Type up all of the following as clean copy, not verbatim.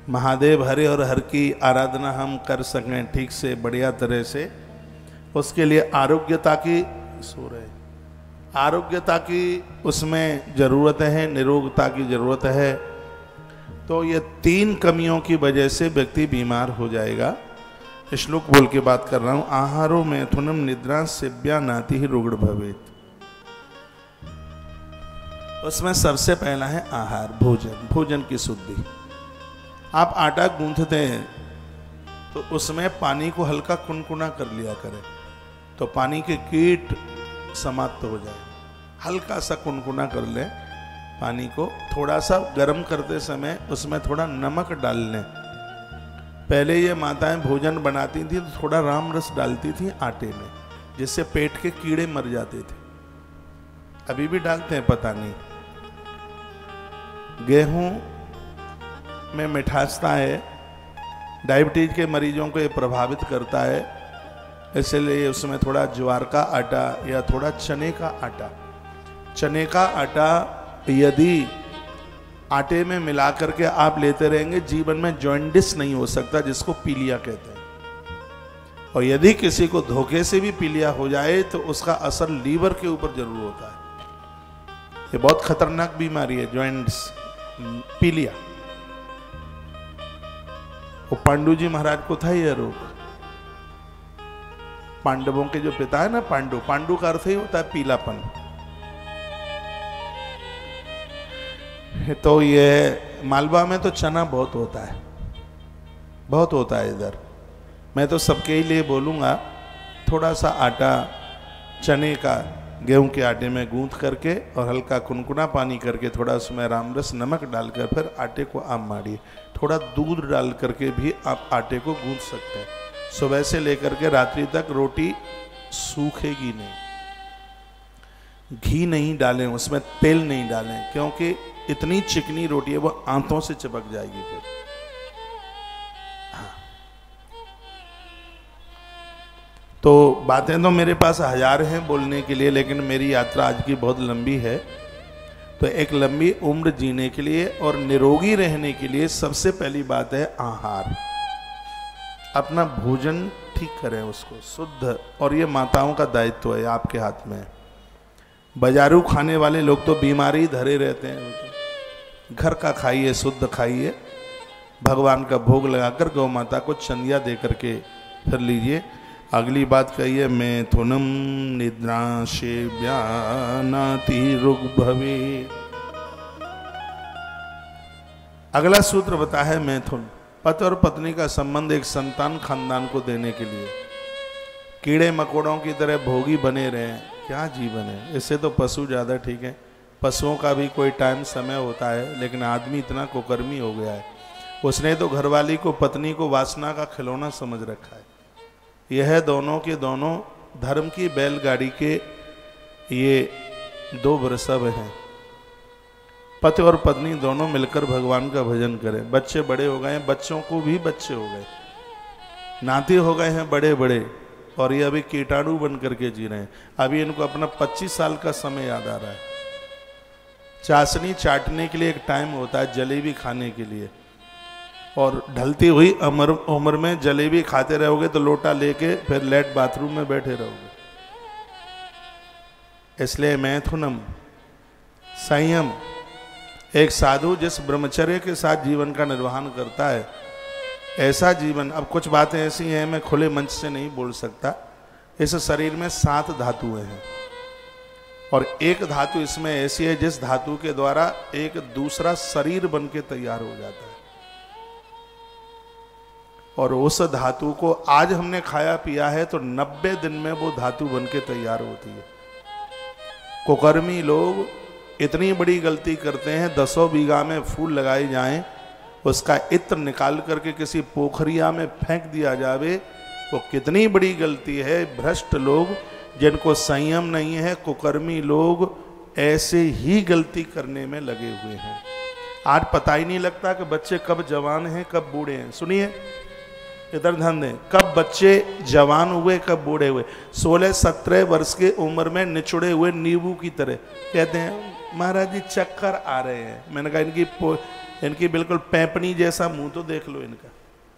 महादेव हरे और हर की आराधना हम कर सकें ठीक से बढ़िया तरह से, उसके लिए आरोग्यता की आरोग्यता की उसमें ज़रूरत है, निरोगता की ज़रूरत है। तो ये 3 कमियों की वजह से व्यक्ति बीमार हो जाएगा। श्लोक बोल के बात कर रहा हूं। आहारो मैथुनम निद्रा सेव्या नाति ही रुग्ण भवेत। उसमें सबसे पहला है आहार, भोजन, भोजन की शुद्धि। आप आटा गूंथते हैं तो उसमें पानी को हल्का कुनकुना कर लिया करें तो पानी के कीट समाप्त हो जाए। हल्का सा कुनकुना कर लें पानी को, थोड़ा सा गर्म करते समय उसमें थोड़ा नमक डाल लें। पहले ये माताएं भोजन बनाती थी तो थोड़ा राम रस डालती थी आटे में, जिससे पेट के कीड़े मर जाते थे। अभी भी डालते हैं पता नहीं। गेहूं में मिठासता है, डायबिटीज के मरीजों को ये प्रभावित करता है, इसलिए उसमें थोड़ा ज्वार का आटा या थोड़ा चने का आटा, चने का आटा यदि आटे में मिला करके आप लेते रहेंगे, जीवन में जॉन्डिस नहीं हो सकता, जिसको पीलिया कहते हैं। और यदि किसी को धोखे से भी पीलिया हो जाए तो उसका असर लीवर के ऊपर जरूर होता है। ये बहुत खतरनाक बीमारी है जॉन्डिस, पीलिया। वो पांडु जी महाराज को था यह रोग। पांडवों के जो पिता है ना पांडु, पांडु का अर्थ ही होता है पीलापन। तो ये मालवा में तो चना बहुत होता है, बहुत होता है इधर। मैं तो सबके ही लिए बोलूँगा, थोड़ा सा आटा चने का गेहूं के आटे में गूंथ करके और हल्का कुनकुना पानी करके थोड़ा उसमें रामरस नमक डालकर फिर आटे को आप मारिए। थोड़ा दूध डाल करके भी आप आटे को गूंथ सकते हैं। सुबह से लेकर के रात्रि तक रोटी सूखेगी नहीं। घी नहीं डालें उसमें, तेल नहीं डालें, क्योंकि इतनी चिकनी रोटी है वो आंतों से चिपक जाएगी फिर। हाँ। तो बातें तो मेरे पास 1000 हैं बोलने के लिए, लेकिन मेरी यात्रा आज की बहुत लंबी है। तो एक लंबी उम्र जीने के लिए और निरोगी रहने के लिए सबसे पहली बात है आहार। अपना भोजन ठीक करें, उसको शुद्ध, और ये माताओं का दायित्व है, आपके हाथ में। बाजारू खाने वाले लोग तो बीमारी धरे रहते हैं। घर का खाइए, शुद्ध खाइए, भगवान का भोग लगाकर गौ माता को चंदिया दे करके फिर लीजिए। अगली बात कहिए, मैथुनम निद्रा सेव्या नाति रुग्ण भवेत्। अगला सूत्र बता है मैथुन, पति और पत्नी का संबंध एक संतान खानदान को देने के लिए। कीड़े मकोड़ों की तरह भोगी बने रहें, क्या जीवन है। इससे तो पशु ज़्यादा ठीक है। पशुओं का भी कोई टाइम समय होता है, लेकिन आदमी इतना कुकर्मी हो गया है, उसने तो घरवाली को, पत्नी को वासना का खिलौना समझ रखा है। यह दोनों के दोनों धर्म की बैलगाड़ी के ये 2 वृषभ हैं। पति और पत्नी दोनों मिलकर भगवान का भजन करें। बच्चे बड़े हो गए हैं, बच्चों को भी बच्चे हो गए, नाती हो गए हैं बड़े बड़े, और ये अभी कीटाणु बन करके जी रहे हैं। अभी इनको अपना 25 साल का समय याद आ रहा है। चाशनी चाटने के लिए एक टाइम होता है, जलेबी खाने के लिए, और ढलती हुई उम्र में जलेबी खाते रहोगे तो लोटा लेके फिर लेट बाथरूम में बैठे रहोगे। इसलिए मैथुनम, संयम। एक साधु जिस ब्रह्मचर्य के साथ जीवन का निर्वहन करता है, ऐसा जीवन। अब कुछ बातें ऐसी हैं मैं खुले मंच से नहीं बोल सकता। इस शरीर में 7 धातुएं हैं, और एक धातु इसमें ऐसी है जिस धातु के द्वारा एक दूसरा शरीर बन के तैयार हो जाता है। और उस धातु को आज हमने खाया पिया है तो 90 दिन में वो धातु बन के तैयार होती है। कुकर्मी लोग इतनी बड़ी गलती करते हैं, 10 बीघा में फूल लगाए जाएं, उसका इत्र निकाल करके किसी पोखरिया में फेंक दिया जावे, वो कितनी बड़ी गलती है। भ्रष्ट लोग, जिनको संयम नहीं है, कुकर्मी लोग ऐसे ही गलती करने में लगे हुए हैं। आज पता ही नहीं लगता कि बच्चे कब जवान हैं कब बूढ़े हैं। सुनिए, इधर ध्यान दें, कब बच्चे जवान हुए कब बूढ़े हुए। 16-17 वर्ष के उम्र में निचुड़े हुए नींबू की तरह कहते हैं महाराज जी चक्कर आ रहे हैं। मैंने कहा इनकी इनकी बिल्कुल पैपनी जैसा मुंह तो देख लो इनका,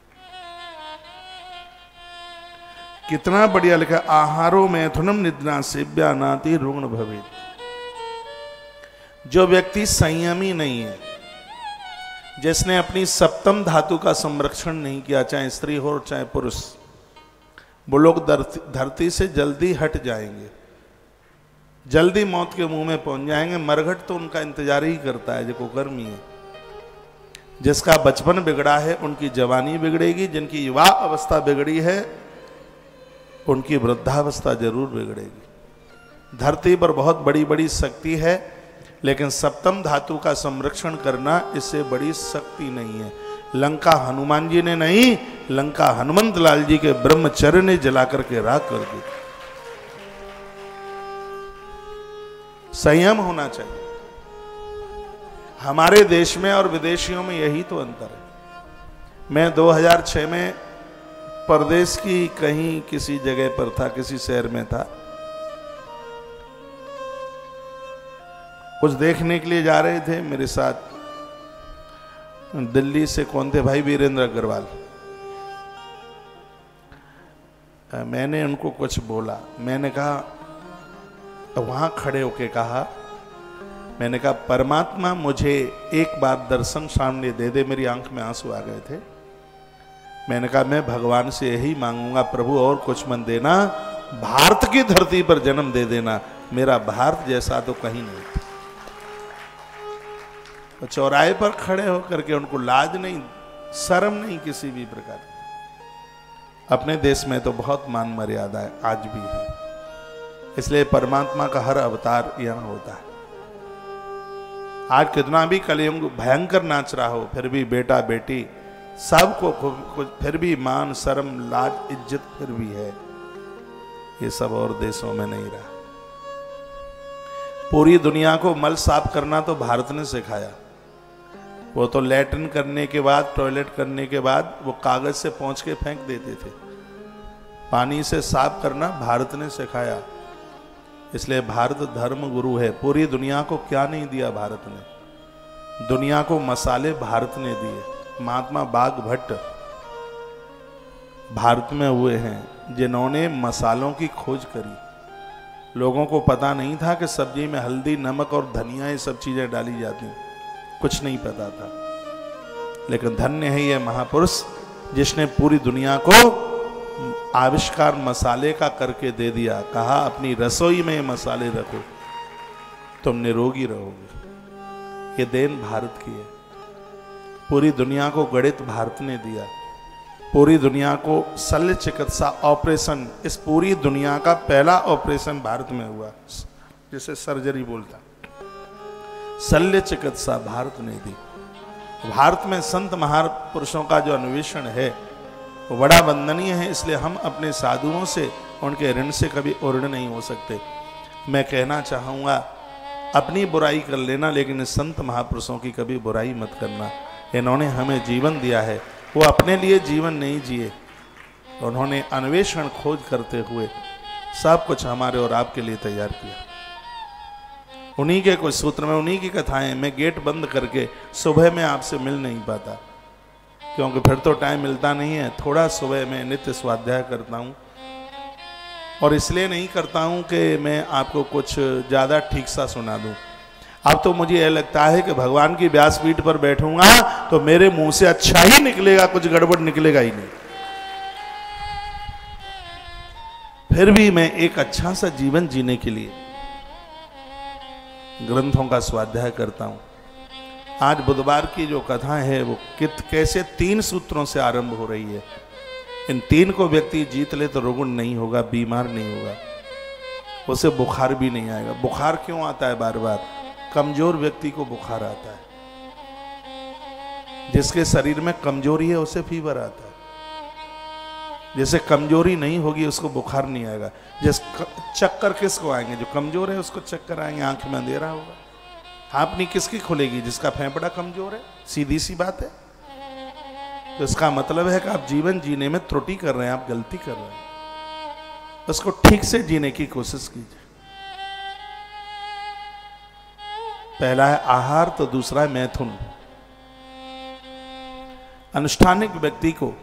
कितना बढ़िया लिखा, आहारो मैथुनम निद्रा सेव्या नाति रुग्ण भवेत्। जो व्यक्ति संयमी नहीं है, जिसने अपनी सप्तम धातु का संरक्षण नहीं किया, चाहे स्त्री हो चाहे पुरुष, वो लोग धरती से जल्दी हट जाएंगे, जल्दी मौत के मुंह में पहुंच जाएंगे। मरघट तो उनका इंतजार ही करता है, जो कुकर्मी है। जिसका बचपन बिगड़ा है उनकी जवानी बिगड़ेगी, जिनकी युवा अवस्था बिगड़ी है उनकी वृद्धावस्था जरूर बिगड़ेगी। धरती पर बहुत बड़ी बड़ी शक्ति है, लेकिन सप्तम धातु का संरक्षण करना इससे बड़ी शक्ति नहीं है। लंका हनुमान जी ने नहीं, लंका हनुमंत लाल जी के ब्रह्मचर्य ने जला करके राख कर दी। संयम होना चाहिए। हमारे देश में और विदेशियों में यही तो अंतर है। मैं 2006 में परदेश की कहीं किसी जगह पर था, किसी शहर में था, कुछ देखने के लिए जा रहे थे। मेरे साथ दिल्ली से कौन थे, भाई वीरेंद्र अग्रवाल। मैंने उनको कुछ बोला, मैंने कहा, वहां खड़े होके कहा, मैंने कहा परमात्मा मुझे एक बार दर्शन सामने दे दे। मेरी आंख में आंसू आ गए थे। मैंने कहा मैं भगवान से यही मांगूंगा, प्रभु और कुछ मत देना, भारत की धरती पर जन्म दे देना, मेरा भारत जैसा तो कहीं नहीं। तो चौराहे पर खड़े होकर के उनको लाज नहीं, शर्म नहीं किसी भी प्रकार। अपने देश में तो बहुत मान मर्यादा है, आज भी है। इसलिए परमात्मा का हर अवतार यहां होता है। आज कितना भी कलयुग भयंकर नाच रहा हो, फिर भी बेटा बेटी सबको फिर भी मान शर्म लाज इज्जत फिर भी है। ये सब और देशों में नहीं रहा। पूरी दुनिया को मल साफ करना तो भारत ने सिखाया। वो तो लैट्रिन करने के बाद, टॉयलेट करने के बाद वो कागज से पोंछ के फेंक देते थे। पानी से साफ करना भारत ने सिखाया। इसलिए भारत धर्म गुरु है। पूरी दुनिया को क्या नहीं दिया भारत ने? दुनिया को मसाले भारत ने दिए। महात्मा बाघ भट्ट भारत में हुए हैं जिन्होंने मसालों की खोज करी। लोगों को पता नहीं था कि सब्जी में हल्दी, नमक और धनिया ये सब चीजें डाली जाती, कुछ नहीं पता था। लेकिन धन्य है ये महापुरुष जिसने पूरी दुनिया को आविष्कार मसाले का करके दे दिया। कहा अपनी रसोई में मसाले रखो, तुम निरोगी रहोगे। ये देन भारत की है। पूरी दुनिया को गणित भारत ने दिया। पूरी दुनिया को शल्य चिकित्सा ऑपरेशन, इस पूरी दुनिया का पहला ऑपरेशन भारत में हुआ, जिसे सर्जरी बोलता। शल्य चिकित्सा भारत ने दी। भारत में संत महापुरुषों का जो अन्वेषण है वो बड़ा वंदनीय है। इसलिए हम अपने साधुओं से, उनके ऋण से कभी उऋण नहीं हो सकते। मैं कहना चाहूँगा, अपनी बुराई कर लेना, लेकिन संत महापुरुषों की कभी बुराई मत करना। इन्होंने हमें जीवन दिया है, वो अपने लिए जीवन नहीं जिए, उन्होंने अन्वेषण खोज करते हुए सब कुछ हमारे और आपके लिए तैयार किया। उन्हीं के कुछ सूत्र में, उन्हीं की कथाएं। मैं गेट बंद करके सुबह में आपसे मिल नहीं पाता, क्योंकि फिर तो टाइम मिलता नहीं है। थोड़ा सुबह में नित्य स्वाध्याय करता हूँ, और इसलिए नहीं करता हूँ कि मैं आपको कुछ ज़्यादा ठीक सा सुना दूँ। अब तो मुझे यह लगता है कि भगवान की व्यासपीठ पर बैठूंगा तो मेरे मुंह से अच्छा ही निकलेगा, कुछ गड़बड़ निकलेगा ही नहीं। फिर भी मैं एक अच्छा सा जीवन जीने के लिए ग्रंथों का स्वाध्याय करता हूं। आज बुधवार की जो कथा है वो कैसे 3 सूत्रों से आरंभ हो रही है। इन 3 को व्यक्ति जीत ले तो रोगुण नहीं होगा, बीमार नहीं होगा, उसे बुखार भी नहीं आएगा। बुखार क्यों आता है बार बार? कमजोर व्यक्ति को बुखार आता है। जिसके शरीर में कमजोरी है उसे फीवर आता है। जैसे कमजोरी नहीं होगी उसको बुखार नहीं आएगा। चक्कर किसको आएंगे? जो कमजोर है उसको चक्कर आएंगे, आंख में अंधेरा होगा। हाँफनी किसकी खुलेगी? जिसका फेफड़ा कमजोर है। सीधी सी बात है। तो इसका मतलब है कि आप जीवन जीने में त्रुटि कर रहे हैं, आप गलती कर रहे हैं। उसको ठीक से जीने की कोशिश कीजिए। पहला है आहार, तो दूसरा है मैथुन। अनुष्ठानिक व्यक्ति को,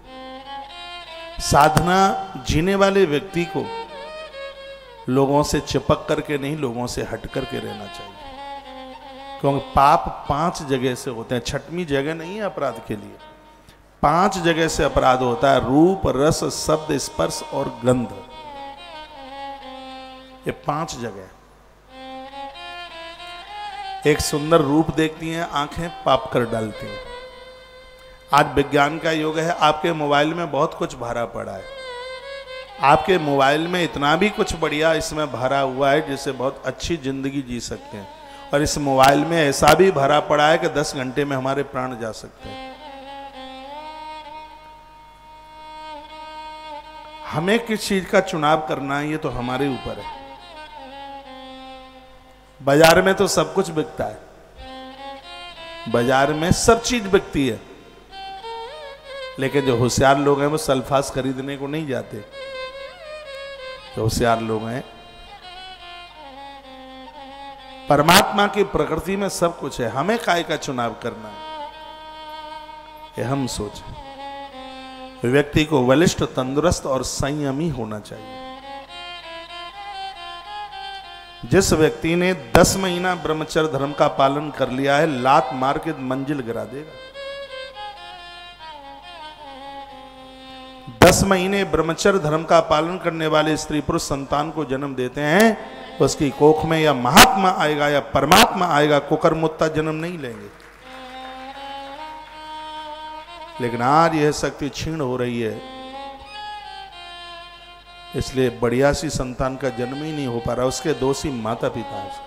साधना जीने वाले व्यक्ति को लोगों से चिपक करके नहीं, लोगों से हट करके रहना चाहिए। क्योंकि पाप 5 जगह से होते हैं, 6वीं जगह नहीं है अपराध के लिए। 5 जगह से अपराध होता है, रूप, रस, शब्द, स्पर्श और गंध। ये 5 जगह। एक सुंदर रूप देखती हैं आंखें, पाप कर डालती हैं। आज विज्ञान का युग है, आपके मोबाइल में बहुत कुछ भरा पड़ा है। आपके मोबाइल में इतना भी कुछ बढ़िया इसमें भरा हुआ है जिससे बहुत अच्छी जिंदगी जी सकते हैं, और इस मोबाइल में ऐसा भी भरा पड़ा है कि 10 घंटे में हमारे प्राण जा सकते हैं। हमें किस चीज का चुनाव करना है ये तो हमारे ऊपर है। बाजार में तो सब कुछ बिकता है, बाजार में सब चीज बिकती है, लेकिन जो होशियार लोग हैं वो सल्फास खरीदने को नहीं जाते। जो होशियार लोग हैं, परमात्मा की प्रकृति में सब कुछ है, हमें काय का चुनाव करना है ये हम सोचें। व्यक्ति को बलिष्ठ, तंदुरुस्त और संयमी होना चाहिए। जिस व्यक्ति ने 10 महीना ब्रह्मचर्य धर्म का पालन कर लिया है, लात मार के मंजिल गिरा देगा। 10 महीने ब्रह्मचर्य धर्म का पालन करने वाले स्त्री पुरुष संतान को जन्म देते हैं, उसकी कोख में या महात्मा आएगा या परमात्मा आएगा, कुकरमुत्ता जन्म नहीं लेंगे। लेकिन आज यह शक्ति क्षीण हो रही है, इसलिए बढ़िया सी संतान का जन्म ही नहीं हो पा रहा। उसके दोषी माता पिता हैं।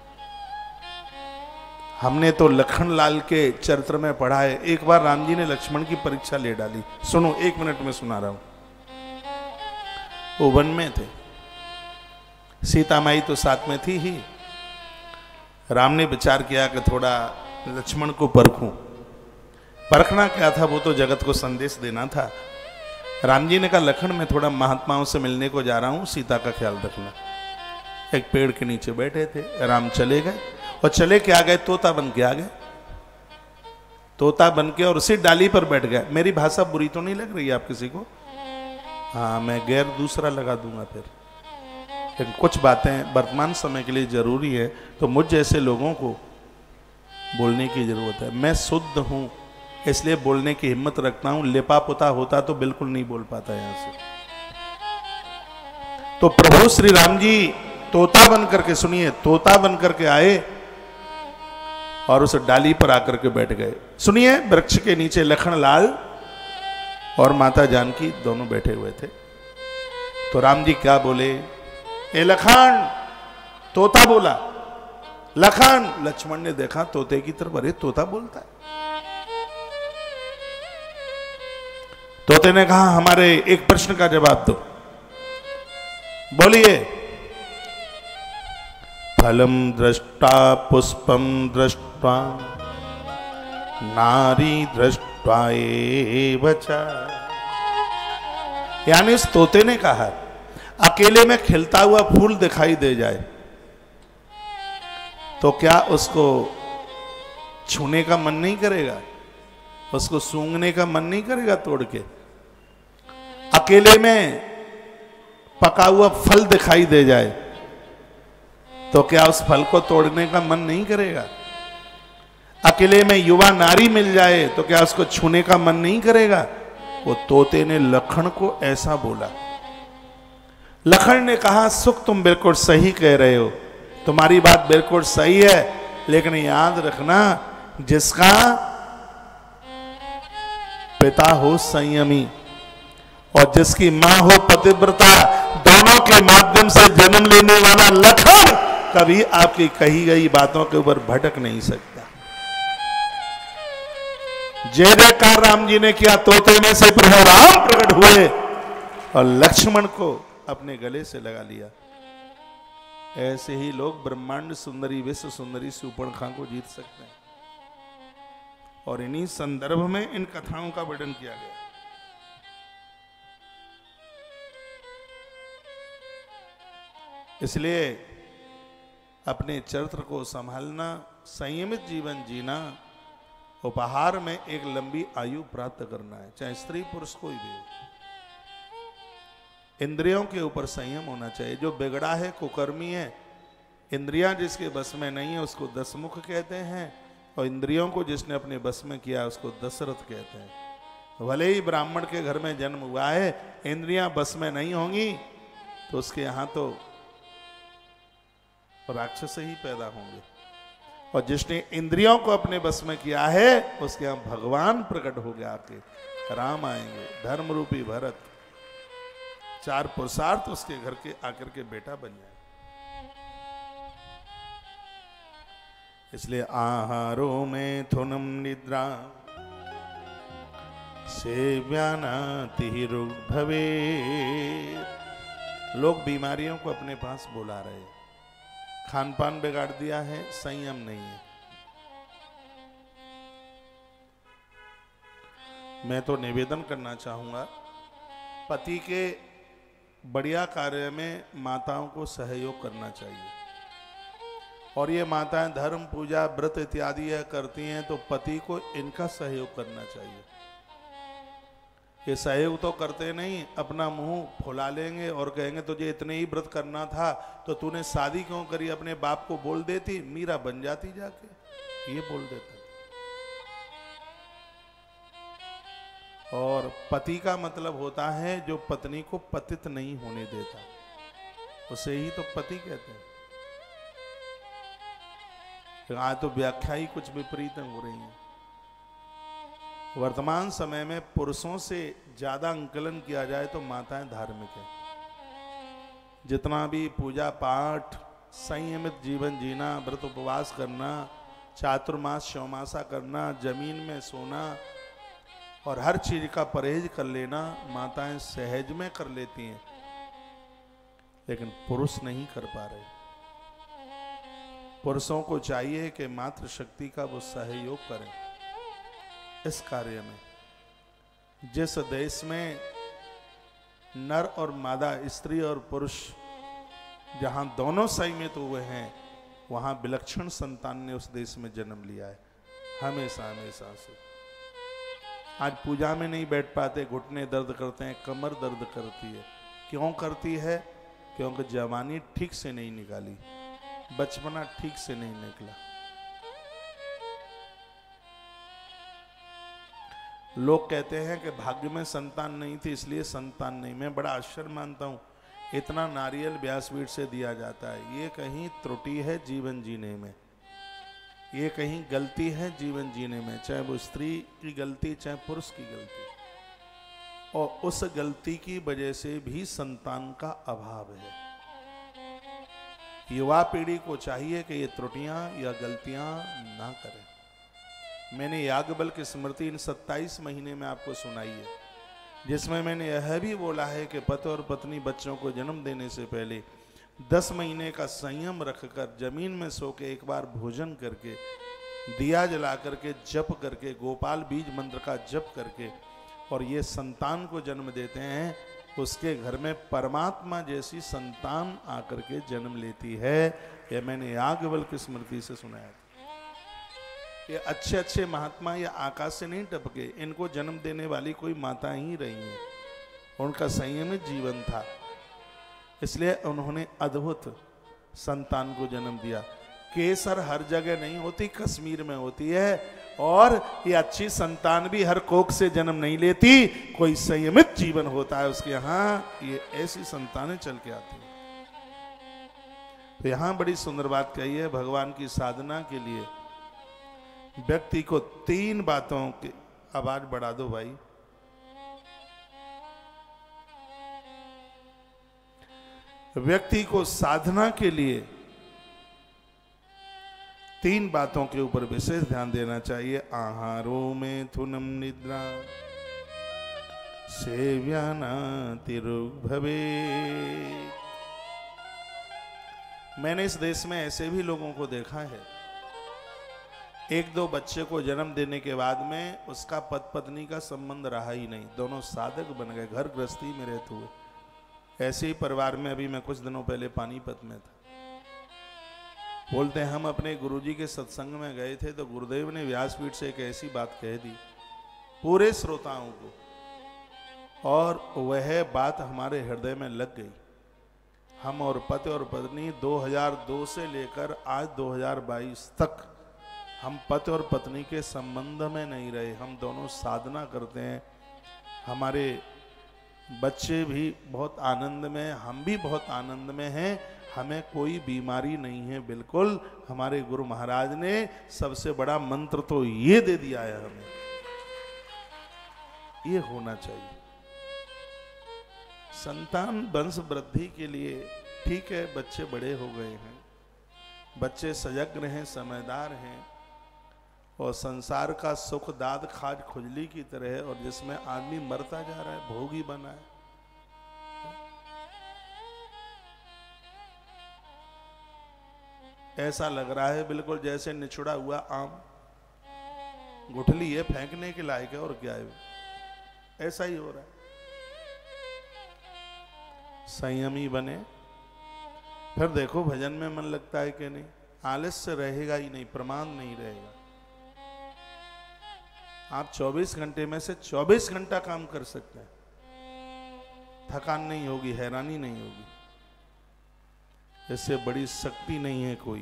हमने तो लखन लाल के चरित्र में पढ़ा है, एक बार राम जी ने लक्ष्मण की परीक्षा ले डाली। सुनो, 1 मिनट में सुना रहा हूं। वो वन में थे, सीता माई तो साथ में थी ही। राम ने विचार किया कि थोड़ा लक्ष्मण को परखूं। परखना क्या था, वो तो जगत को संदेश देना था। राम जी ने कहा, लखन मैं थोड़ा महात्माओं से मिलने को जा रहा हूं, सीता का ख्याल रखना। एक पेड़ के नीचे बैठे थे, राम चले गए और चले के आ गए, तोता बन के आ गए। तोता बन के और उसी डाली पर बैठ गए। मेरी भाषा बुरी तो नहीं लग रही है आप किसी को? हाँ, मैं गैर दूसरा लगा दूंगा फिर। लेकिन कुछ बातें वर्तमान समय के लिए जरूरी है, तो मुझ जैसे लोगों को बोलने की जरूरत है। मैं शुद्ध हूं इसलिए बोलने की हिम्मत रखता हूं। लिपा पुता होता तो बिल्कुल नहीं बोल पाता यहां से। तो प्रभु श्री राम जी तोता बन करके, सुनिए, तोता बन करके आए और उस डाली पर आकर के बैठ गए। सुनिए, वृक्ष के नीचे लखन लाल और माता जानकी दोनों बैठे हुए थे। तो राम जी क्या बोले? ए लखन, तोता बोला। लखन, लक्ष्मण ने देखा तोते की तरफ, अरे तोता बोलता है। तोते ने कहा, हमारे एक प्रश्न का जवाब दो। बोलिए। फलम दृष्टा पुष्पम दृष्टा नारी दृष्टा एव च। यानी उस तोते ने कहा, अकेले में खिलता हुआ फूल दिखाई दे जाए तो क्या उसको छूने का मन नहीं करेगा? उसको सूंघने का मन नहीं करेगा तोड़ के? अकेले में पका हुआ फल दिखाई दे जाए तो क्या उस फल को तोड़ने का मन नहीं करेगा? अकेले में युवा नारी मिल जाए तो क्या उसको छूने का मन नहीं करेगा? वो तोते ने लखन को ऐसा बोला। लखन ने कहा, सुख तुम बिल्कुल सही कह रहे हो, तुम्हारी बात बिल्कुल सही है, लेकिन याद रखना, जिसका पिता हो संयमी और जिसकी मां हो पतिव्रता, दोनों के माध्यम से जन्म लेने वाला लखन कभी आपकी कही गई बातों के ऊपर भटक नहीं सकता। जय जयकार राम जी ने किया, तोते में से प्रभु राम प्रकट हुए और लक्ष्मण को अपने गले से लगा लिया। ऐसे ही लोग ब्रह्मांड सुंदरी, विश्व सुंदरी शूर्पणखा को जीत सकते हैं। और इन्हीं संदर्भ में इन कथाओं का वर्णन किया गया। इसलिए अपने चरित्र को संभालना, संयमित जीवन जीना उपहार में एक लंबी आयु प्राप्त करना है, चाहे स्त्री पुरुष कोई भी हो। इंद्रियों के ऊपर संयम होना चाहिए। जो बिगड़ा है, कुकर्मी है, इंद्रियां जिसके बस में नहीं है उसको दसमुख कहते हैं, और इंद्रियों को जिसने अपने बस में किया उसको दशरथ कहते हैं। भले ही ब्राह्मण के घर में जन्म हुआ है, इंद्रियां बस में नहीं होंगी तो उसके यहां तो राक्षस ही पैदा होंगे, और जिसने इंद्रियों को अपने बस में किया है उसके यहां भगवान प्रकट हो गया, आके राम आएंगे, धर्म रूपी भरत, 4 पुरुषार्थ उसके घर के आकर के बेटा बन जाए। इसलिए आहारो में थुनम निद्रा सेव्यानातिरुग्भवे। लोग बीमारियों को अपने पास बुला रहे, खान पान बिगाड़ दिया है, संयम नहीं है। मैं तो निवेदन करना चाहूंगा, पति के बढ़िया कार्य में माताओं को सहयोग करना चाहिए, और ये माताएं धर्म पूजा व्रत इत्यादि करती हैं तो पति को इनका सहयोग करना चाहिए। ये सहयोग तो करते नहीं, अपना मुंह फुला लेंगे और कहेंगे तुझे इतने ही व्रत करना था तो तूने शादी क्यों करी, अपने बाप को बोल देती, मीरा बन जाती जाके, ये बोल देते। और पति का मतलब होता है जो पत्नी को पतित नहीं होने देता, उसे ही तो पति कहते हैं। आज तो व्याख्या ही कुछ विपरीत हो रही है। वर्तमान समय में पुरुषों से ज्यादा अंकलन किया जाए तो माताएं धार्मिक है। जितना भी पूजा पाठ, संयमित जीवन जीना, व्रत उपवास करना, चातुर्मास चौमासा करना, जमीन में सोना और हर चीज का परहेज कर लेना, माताएं सहज में कर लेती हैं, लेकिन पुरुष नहीं कर पा रहे। पुरुषों को चाहिए कि मातृशक्ति का वो सहयोग करें इस कार्य में। जिस देश में नर और मादा, स्त्री और पुरुष, जहां दोनों संयमित हुए हैं, वहां विलक्षण संतान ने उस देश में जन्म लिया है, हमेशा हमेशा से। आज पूजा में नहीं बैठ पाते, घुटने दर्द करते हैं, कमर दर्द करती है। क्यों करती है? क्योंकि जवानी ठीक से नहीं निकाली, बचपना ठीक से नहीं निकला। लोग कहते हैं कि भाग्य में संतान नहीं थी इसलिए संतान नहीं। मैं बड़ा आश्चर्य मानता हूं, इतना नारियल व्यासपीठ से दिया जाता है, ये कहीं त्रुटि है जीवन जीने में, ये कहीं गलती है जीवन जीने में, चाहे वो स्त्री की गलती चाहे पुरुष की गलती, और उस गलती की वजह से भी संतान का अभाव है। युवा पीढ़ी को चाहिए कि ये त्रुटियां या गलतियां ना करें। मैंने याज्ञवल्क्य स्मृति इन 27 महीने में आपको सुनाई है, जिसमें मैंने यह भी बोला है कि पति और पत्नी बच्चों को जन्म देने से पहले 10 महीने का संयम रखकर जमीन में सो के एक बार भोजन करके, दिया जला करके, जप करके, गोपाल बीज मंत्र का जप करके, और ये संतान को जन्म देते हैं, उसके घर में परमात्मा जैसी संतान आकर के जन्म लेती है। यह मैंने याज्ञवल्क्य स्मृति से सुनाया था। ये अच्छे अच्छे महात्मा ये आकाश से नहीं टपके, इनको जन्म देने वाली कोई माता ही रही है, उनका संयमित जीवन था, इसलिए उन्होंने अद्भुत संतान को जन्म दिया। केसर हर जगह नहीं होती, कश्मीर में होती है, और ये अच्छी संतान भी हर कोख से जन्म नहीं लेती, कोई संयमित जीवन होता है उसके यहाँ, ये ऐसी संतानें चल के आती हैं। तो यहां बड़ी सुंदर बात कही है, भगवान की साधना के लिए व्यक्ति को 3 बातों की, आवाज बढ़ा दो भाई, व्यक्ति को साधना के लिए 3 बातों के ऊपर विशेष ध्यान देना चाहिए। आहारो में थुनम निद्रा सेव्यानातिरुग्भवे। मैंने इस देश में ऐसे भी लोगों को देखा है, 1-2 बच्चे को जन्म देने के बाद में उसका पति पत्नी का संबंध रहा ही नहीं, दोनों साधक बन गए, घर गृहस्थी में रहते हुए। ऐसे ही परिवार में अभी मैं कुछ दिनों पहले पानीपत में था, बोलते हैं हम अपने गुरुजी के सत्संग में गए थे तो गुरुदेव ने व्यासपीठ से एक ऐसी बात कह दी पूरे श्रोताओं को, और वह बात हमारे हृदय में लग गई। हम और पति और पत्नी 2002 से लेकर आज 2022 तक हम पति और पत्नी के संबंध में नहीं रहे। हम दोनों साधना करते हैं, हमारे बच्चे भी बहुत आनंद में, हम भी बहुत आनंद में हैं, हमें कोई बीमारी नहीं है बिल्कुल। हमारे गुरु महाराज ने सबसे बड़ा मंत्र तो ये दे दिया है हमें, ये होना चाहिए। संतान वंश वृद्धि के लिए ठीक है, बच्चे बड़े हो गए हैं, बच्चे सजग हैं, समझदार हैं, और संसार का सुख दाद खाज खुजली की तरह है, और जिसमें आदमी मरता जा रहा है, भोगी बना है। ऐसा लग रहा है बिल्कुल जैसे निचुड़ा हुआ आम, गुठली है, फेंकने के लायक है, और क्या है, ऐसा ही हो रहा है। संयमी बने, फिर देखो भजन में मन लगता है कि नहीं, आलस्य रहेगा ही नहीं, प्रमाद नहीं रहेगा। आप 24 घंटे में से 24 घंटा काम कर सकते हैं, थकान नहीं होगी, हैरानी नहीं होगी, इससे बड़ी शक्ति नहीं है कोई।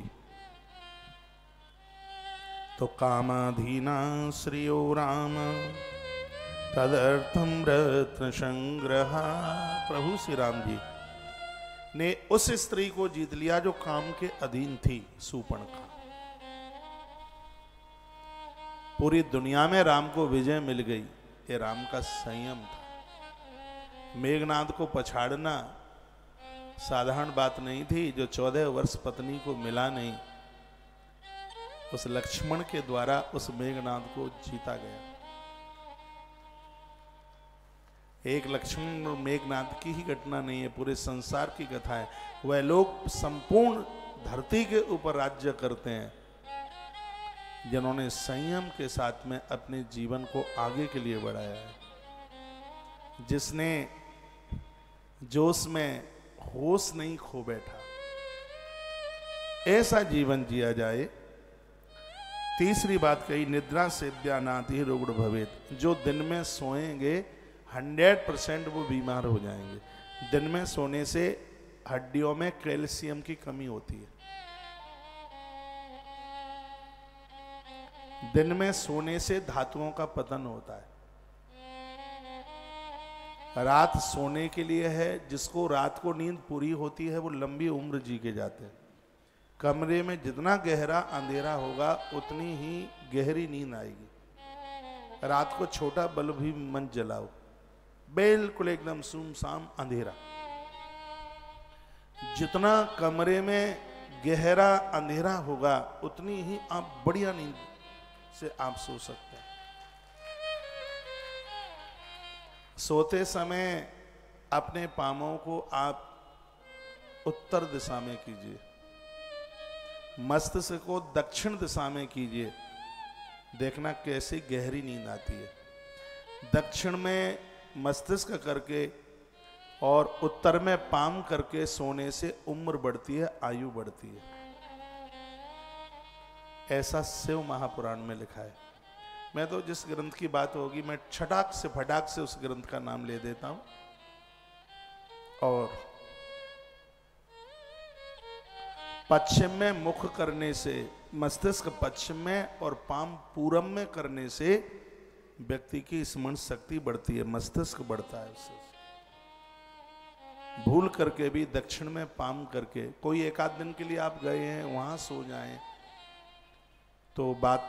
तो कामाधीना श्रियो राम तदर्थम रत्न संग्रहा। प्रभु श्री राम जी ने उस स्त्री को जीत लिया जो काम के अधीन थी, शूर्पणखा। पूरी दुनिया में राम को विजय मिल गई, ये राम का संयम था। मेघनाद को पछाड़ना साधारण बात नहीं थी, जो 14 वर्ष पत्नी को मिला नहीं, उस लक्ष्मण के द्वारा उस मेघनाद को जीता गया। एक लक्ष्मण और मेघनाद की ही घटना नहीं है, पूरे संसार की कथा है। वह लोग संपूर्ण धरती के ऊपर राज्य करते हैं जिन्होंने संयम के साथ में अपने जीवन को आगे के लिए बढ़ाया है, जिसने जोश में होश नहीं खो बैठा। ऐसा जीवन जिया जाए। तीसरी बात कही, निद्रा सेव्या नाति रुग्ण भवेत। जो दिन में सोएंगे 100% वो बीमार हो जाएंगे। दिन में सोने से हड्डियों में कैल्शियम की कमी होती है। दिन में सोने से धातुओं का पतन होता है। रात सोने के लिए है, जिसको रात को नींद पूरी होती है वो लंबी उम्र जी के जाते हैं। कमरे में जितना गहरा अंधेरा होगा उतनी ही गहरी नींद आएगी। रात को छोटा बल्ब भी मत जलाओ, बिल्कुल एकदम सुनसान अंधेरा। जितना कमरे में गहरा अंधेरा होगा उतनी ही आप बढ़िया नींद से आप सो सकते हैं। सोते समय अपने पांवों को आप उत्तर दिशा में कीजिए, मस्तिष्क को दक्षिण दिशा में कीजिए, देखना कैसी गहरी नींद आती है। दक्षिण में मस्तिष्क करके और उत्तर में पाम करके सोने से उम्र बढ़ती है, आयु बढ़ती है। ऐसा शिव महापुराण में लिखा है। मैं तो जिस ग्रंथ की बात होगी मैं छटाक से फटाक से उस ग्रंथ का नाम ले देता हूं। और पश्चिम में मुख करने से, मस्तिष्क पश्चिम में और पाम पूरब में करने से व्यक्ति की स्मरण शक्ति बढ़ती है, मस्तिष्क बढ़ता है उससे। भूल करके भी दक्षिण में पाम करके, कोई एक आध दिन के लिए आप गए हैं वहां सो जाएं तो बात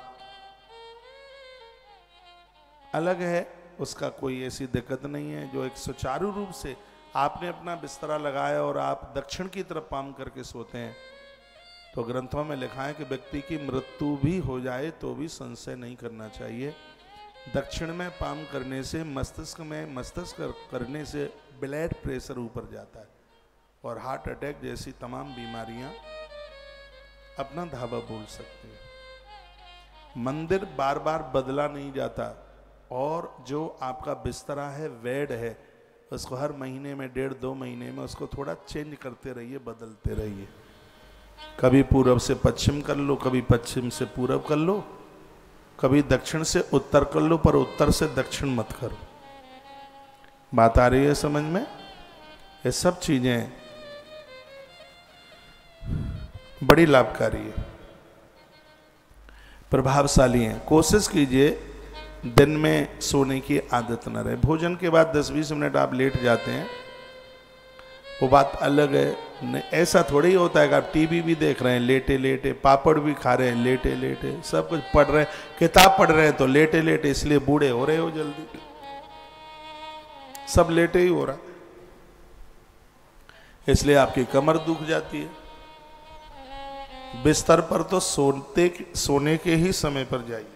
अलग है, उसका कोई ऐसी दिक्कत नहीं है। जो एक सुचारू रूप से आपने अपना बिस्तरा लगाया और आप दक्षिण की तरफ पाम करके सोते हैं, तो ग्रंथों में लिखा है कि व्यक्ति की मृत्यु भी हो जाए तो भी संशय नहीं करना चाहिए। दक्षिण में पाम करने से मस्तिष्क करने से ब्लड प्रेशर ऊपर जाता है और हार्ट अटैक जैसी तमाम बीमारियां अपना धावा बोल सकती है। मंदिर बार बार बदला नहीं जाता, और जो आपका बिस्तरा है, बेड है, उसको हर महीने में 1.5-2 महीने में उसको थोड़ा चेंज करते रहिए, बदलते रहिए। कभी पूरब से पश्चिम कर लो, कभी पश्चिम से पूरब कर लो, कभी दक्षिण से उत्तर कर लो, पर उत्तर से दक्षिण मत करो। बात आ रही है समझ में? ये सब चीजें बड़ी लाभकारी है, प्रभावशाली हैं। कोशिश कीजिए दिन में सोने की आदत न रहे। भोजन के बाद 10-20 मिनट आप लेट जाते हैं, वो बात अलग है। ऐसा थोड़ी होता है कि आप टीवी भी देख रहे हैं लेटे लेटे, पापड़ भी खा रहे हैं लेटे लेटे, सब कुछ पढ़ रहे हैं, किताब पढ़ रहे हैं तो लेटे लेटे, इसलिए बूढ़े हो रहे हो जल्दी। सब लेटे ही हो रहा, इसलिए आपकी कमर दुख जाती है। बिस्तर पर तो सोने के ही समय पर जाइए,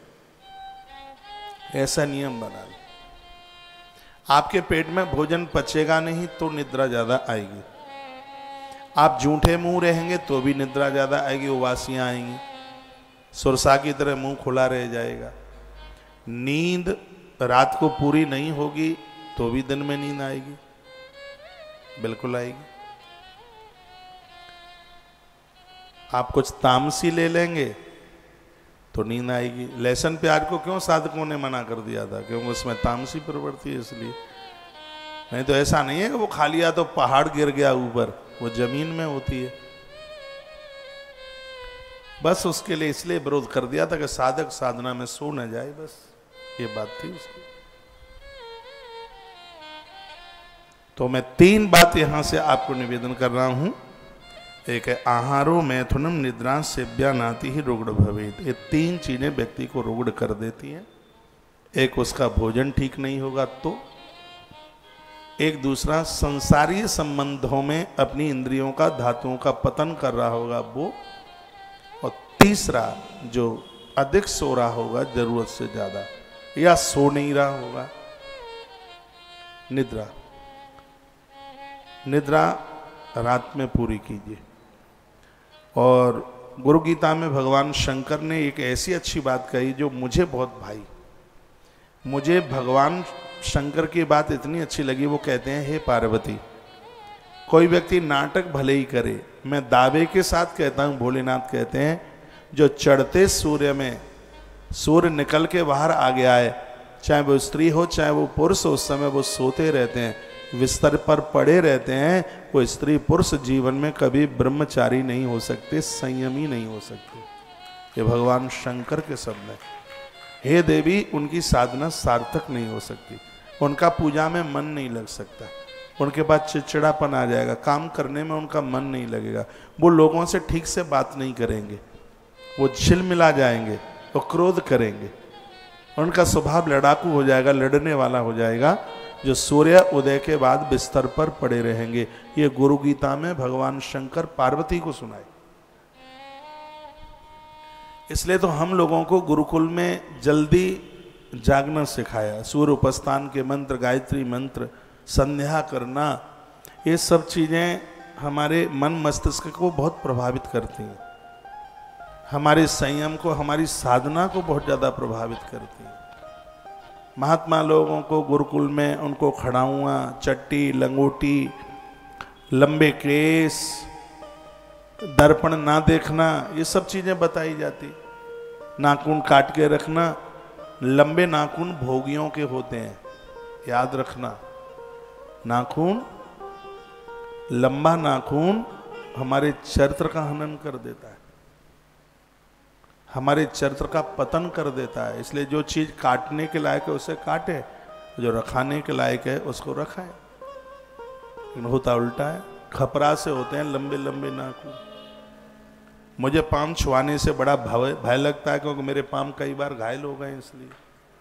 ऐसा नियम बना लो। आपके पेट में भोजन पचेगा नहीं तो निद्रा ज्यादा आएगी। आप झूठे मुंह रहेंगे तो भी निद्रा ज्यादा आएगी, उबासियां आएंगी, सुरसा की तरह मुंह खुला रह जाएगा। नींद रात को पूरी नहीं होगी तो भी दिन में नींद आएगी, बिल्कुल आएगी। आप कुछ तामसी ले लेंगे तो नींद आएगी। लहसुन प्याज को क्यों साधकों ने मना कर दिया था? क्योंकि उसमें तामसी प्रवृत्ति है, इसलिए। नहीं तो ऐसा नहीं है कि वो खा लिया तो पहाड़ गिर गया ऊपर, वो जमीन में होती है। बस उसके लिए इसलिए विरोध कर दिया था कि साधक साधना में सो न जाए, बस ये बात थी उसकी। तो मैं 3 बात यहां से आपको निवेदन कर रहा हूं। एक है आहारो मैथुनम निद्रा सेव्या नाति ही रुग्ण भवेत। ये 3 चीजें व्यक्ति को रुग्ण कर देती हैं। एक उसका भोजन ठीक नहीं होगा तो, एक दूसरा संसारीय संबंधों में अपनी इंद्रियों का, धातुओं का पतन कर रहा होगा वो, और तीसरा जो अधिक सो रहा होगा जरूरत से ज्यादा, या सो नहीं रहा होगा। निद्रा, निद्रा रात में पूरी कीजिए। और गुरु गीता में भगवान शंकर ने एक ऐसी अच्छी बात कही जो मुझे बहुत भाई। मुझे भगवान शंकर की बात इतनी अच्छी लगी, वो कहते हैं, हे पार्वती, कोई व्यक्ति नाटक भले ही करे, मैं दावे के साथ कहता हूं, भोलेनाथ कहते हैं, जो चढ़ते सूर्य में सूर्य निकल के बाहर आ गया है, चाहे वो स्त्री हो चाहे वो पुरुष हो, उस समय वो सोते रहते हैं, बिस्तर पर पड़े रहते हैं। वो स्त्री पुरुष जीवन में कभी ब्रह्मचारी नहीं हो सकते, संयमी नहीं हो सकते। ये भगवान शंकर के शब्द हैं। हे देवी, उनकी साधना सार्थक नहीं हो सकती, उनका पूजा में मन नहीं लग सकता, उनके पास चिड़चिड़ापन आ जाएगा, काम करने में उनका मन नहीं लगेगा, वो लोगों से ठीक से बात नहीं करेंगे, वो झिलमिला जाएंगे, वो क्रोध करेंगे, उनका स्वभाव लड़ाकू हो जाएगा, लड़ने वाला हो जाएगा, जो सूर्य उदय के बाद बिस्तर पर पड़े रहेंगे। ये गुरु गीता में भगवान शंकर पार्वती को सुनाए। इसलिए तो हम लोगों को गुरुकुल में जल्दी जागना सिखाया। सूर्य उपस्थान के मंत्र, गायत्री मंत्र, संध्या करना, ये सब चीजें हमारे मन मस्तिष्क को बहुत प्रभावित करती हैं, हमारे संयम को, हमारी साधना को बहुत ज्यादा प्रभावित करती हैं। महात्मा लोगों को गुरुकुल में उनको खड़ाऊआ, चट्टी, लंगोटी, लंबे केस, दर्पण ना देखना, ये सब चीजें बताई जाती। नाखून काट के रखना, लंबे नाखून भोगियों के होते हैं, याद रखना। नाखून, लंबा नाखून हमारे चरित्र का हनन कर देता है, हमारे चरित्र का पतन कर देता है। इसलिए जो चीज काटने के लायक है उसे काटे, जो रखाने के लायक है उसको रखाए। लेकिन होता उल्टा है, खपरा से होते हैं लंबे लंबे नाखून। मुझे पाम छुआने से बड़ा भय लगता है, क्योंकि मेरे पाम कई बार घायल हो गए, इसलिए।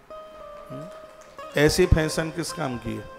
ऐसी फैशन किस काम की है?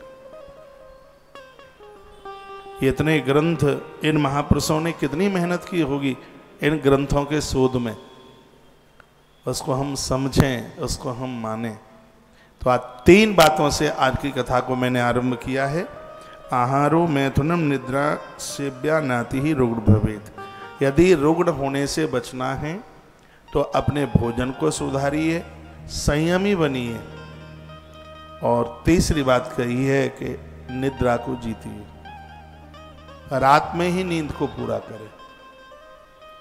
इतने ग्रंथ इन महापुरुषों ने कितनी मेहनत की होगी इन ग्रंथों के शोध में, उसको हम समझें, उसको हम मानें। तो आज 3 बातों से आज की कथा को मैंने आरंभ किया है। आहारो मैथुनम निद्रा सेव्या नाति ही रुग्ण भवेत। यदि रुग्ण होने से बचना है तो अपने भोजन को सुधारिए, संयमी बनिए, और तीसरी बात कही है कि निद्रा को जीतिए, रात में ही नींद को पूरा करें।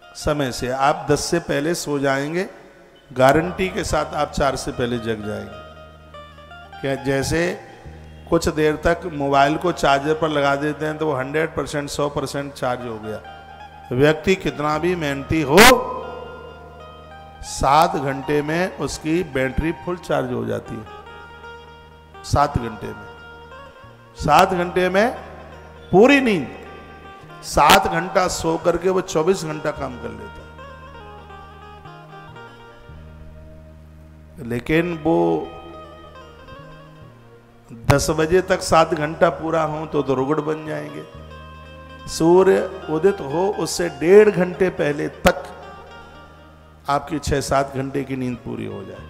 समय से। आप 10 से पहले सो जाएंगे, गारंटी के साथ आप 4 से पहले जग जाएंगे। क्या जैसे कुछ देर तक मोबाइल को चार्जर पर लगा देते हैं तो वो 100% 100% चार्ज हो गया। व्यक्ति कितना भी मेहनती हो, 7 घंटे में उसकी बैटरी फुल चार्ज हो जाती है। 7 घंटे में, 7 घंटे में पूरी नींद, 7 घंटा सो करके वो 24 घंटा काम कर लेता है। लेकिन वो 10 बजे तक 7 घंटा पूरा हो तो रुगड़ बन जाएंगे। सूर्य उदित हो उससे 1.5 घंटे पहले तक आपकी 6-7 घंटे की नींद पूरी हो जाए।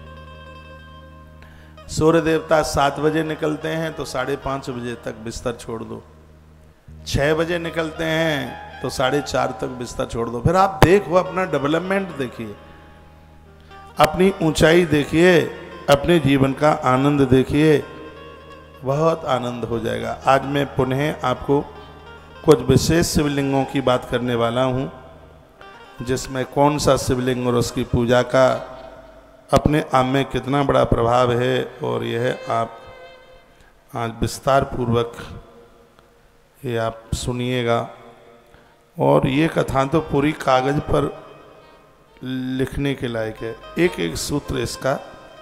सूर्य देवता 7 बजे निकलते हैं तो 5:30 बजे तक बिस्तर छोड़ दो। 6 बजे निकलते हैं तो 4:30 तक बिस्तर छोड़ दो। फिर आप देखो, अपना डेवलपमेंट देखिए, अपनी ऊंचाई देखिए, अपने जीवन का आनंद देखिए, बहुत आनंद हो जाएगा। आज मैं पुनः आपको कुछ विशेष शिवलिंगों की बात करने वाला हूँ, जिसमें कौन सा शिवलिंग और उसकी पूजा का अपने आप में कितना बड़ा प्रभाव है, और यह आप आज विस्तार पूर्वक ये आप सुनिएगा। और ये कथा तो पूरी कागज पर लिखने के लायक है। एक एक सूत्र इसका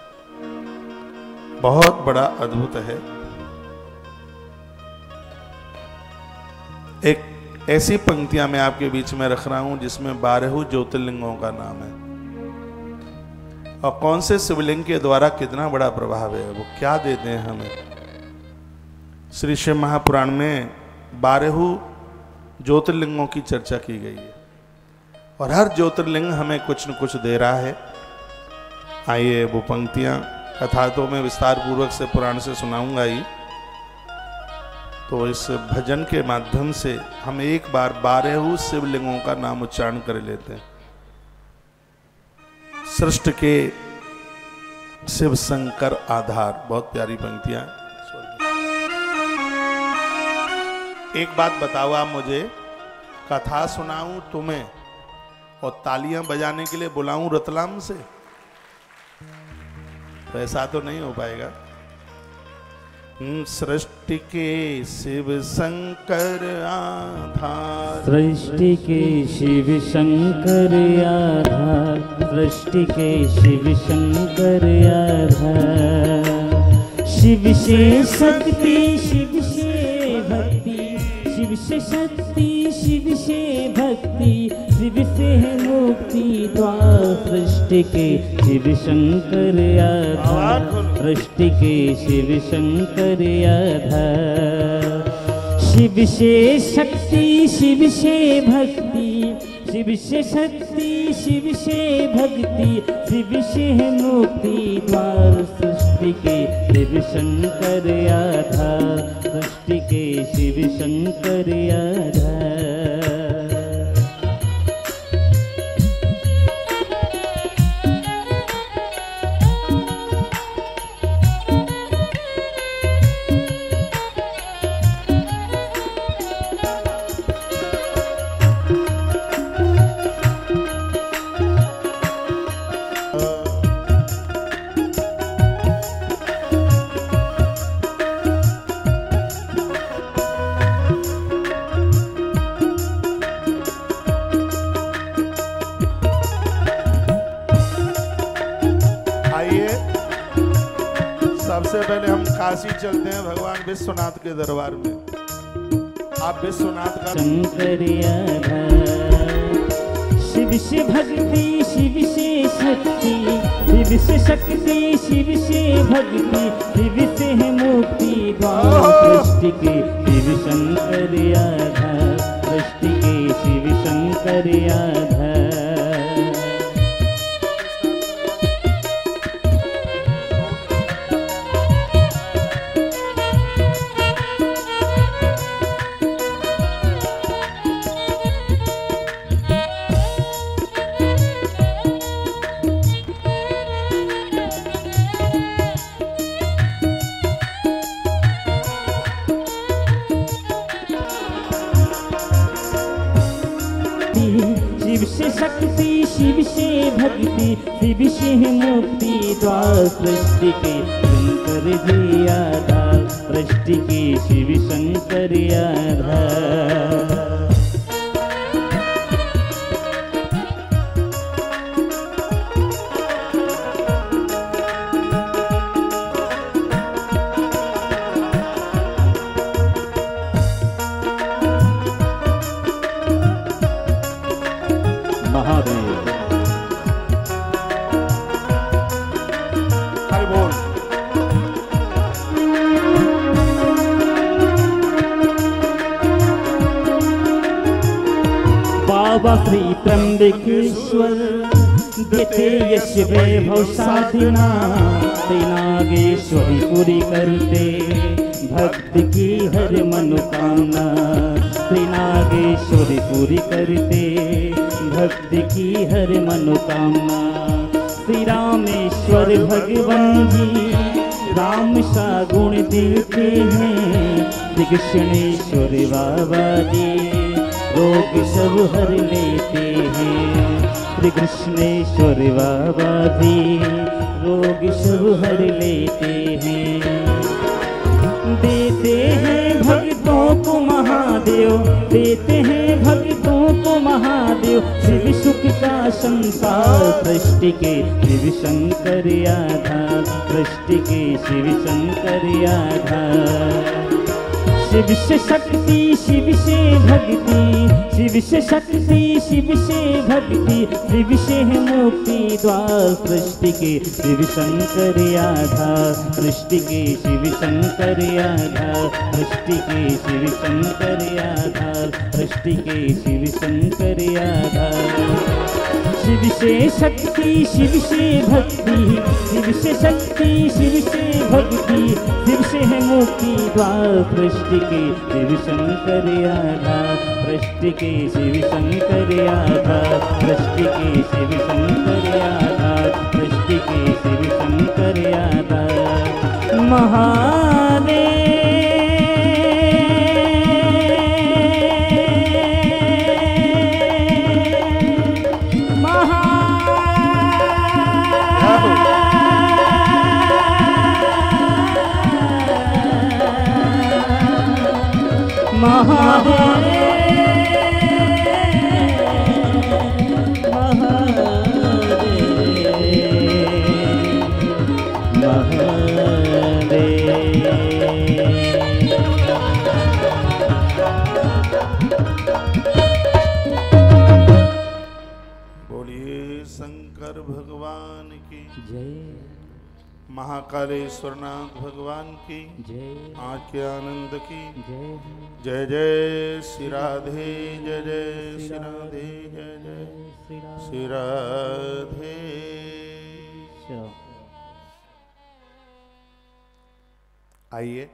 बहुत बड़ा अद्भुत है। एक ऐसी पंक्तियां मैं आपके बीच में रख रहा हूं जिसमें 12 ज्योतिर्लिंगों का नाम है, और कौन से शिवलिंग के द्वारा कितना बड़ा प्रभाव है, वो क्या देते हैं हमें। श्री शिव महापुराण में 12 ज्योतिर्लिंगों की चर्चा की गई है, और हर ज्योतिर्लिंग हमें कुछ न कुछ दे रहा है। आइए वो पंक्तियां, कथा तो मैं विस्तार पूर्वक से पुराण से सुनाऊंगा ही, तो इस भजन के माध्यम से हम एक बार 12 शिवलिंगों का नाम उच्चारण कर लेते हैं। सृष्टि के शिव शंकर आधार, बहुत प्यारी पंक्तियां। एक बात बताओ आप मुझे, कथा सुनाऊं तुम्हें और तालियां बजाने के लिए बुलाऊं रतलाम से, तो ऐसा तो नहीं हो पाएगा। सृष्टि के शिव शंकर आधार, सृष्टि के शिव शंकर आधार, सृष्टि के शिव शंकर आधार। शिव से शक्ति, शिव से भक्ति, शिव से शक्ति, शिव से भक्ति, शिव से है मुक्ति द्वार। सृष्टि के शिव शंकर आधार, सृष्टि के शिव शंकर आधार। शिव से शक्ति, शिव से भक्ति, शिव से शक्ति, शिव से भक्ति, शिव से है मुक्ति द्वार। सृष्टि के शिव शंकर आधार, सृष्टि के शिव शंकर आधार। सबसे पहले हम काशी चलते हैं भगवान विश्वनाथ के दरबार में। आप विश्वनाथ का शंकर आधार। शिव से भक्ति, शिव से शक्ति, शिव से शक्ति, शिव से भक्ति, शिव से है मुक्ति द्वार। सृष्टि के शिव शंकर आधार, सृष्टि के शिव शंकर आधार। शिव से से शक्ति शिव से भक्ति शिव से मुक्ति द्वार सृष्टि के शंकर जी आधार सृष्टि के शिव शंकर आधार। बाबा श्री त्र्यंबकेश्वर देते यश वैभव साधना श्री नागेश्वरी पूरी करते भक्त की हर मनोकामना श्री नागेश्वरी पूरी करते भक्त की हर मनोकामना। श्री रामेश्वर भगवान जी राम सा गुण देते हैं श्री कृष्णेश्वर बाबा जी रोग सब हर लेते हैं श्री कृष्णेश्वर बाबा जी रोग सब हर लेते हैं। देते हैं भक्तों को महादेव देते हैं भक्तों को महादेव शिव सुख का संसार सृष्टि के शिव शंकर आधार सृष्टि के शिव शंकर आधार। शिव से शक्ति शिव से भक्ति शिव से शक्ति शिव से भक्ति शिव से मुक्ति द्वार सृष्टि के शिव शंकर आधार सृष्टि के शिव शंकर आधार सृष्टि के शिव शंकर आधार सृष्टि के शिव शंकर आधार। शिव से शक्ति शिव से भक्ति शिव से शक्ति शिव से भक्ति शिव से है मुक्ति द्वार सृष्टि के शिव शंकर आधार सृष्टि के शिव शंकर आधार सृष्टि के शिव शंकर आधार सृष्टि के शिव शंकर आधार। महादेव बोलिए शंकर भगवान की जय महाकालेश्वरनाथ भगवान की जय आज के आनंद की जय जय जय श्री राधे जय जय श्री राधे जय जय श्री राधे। आइए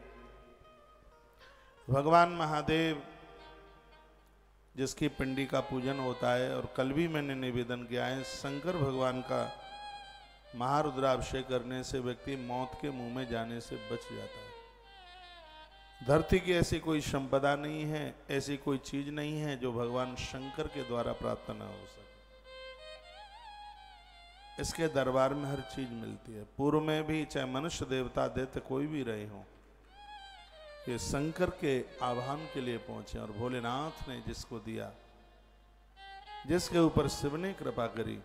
भगवान महादेव जिसकी पिंडी का पूजन होता है और कल भी मैंने निवेदन किया है शंकर भगवान का महारुद्राभिषेक करने से व्यक्ति मौत के मुंह में जाने से बच जाता है। धरती की ऐसी कोई संपदा नहीं है ऐसी कोई चीज नहीं है जो भगवान शंकर के द्वारा प्राप्त न हो सके। इसके दरबार में हर चीज मिलती है। पूर्व में भी चाहे मनुष्य देवता दैत्य कोई भी रहे हों ये शंकर के आह्वान के लिए पहुंचे और भोलेनाथ ने जिसको दिया जिसके ऊपर शिव ने कृपा करी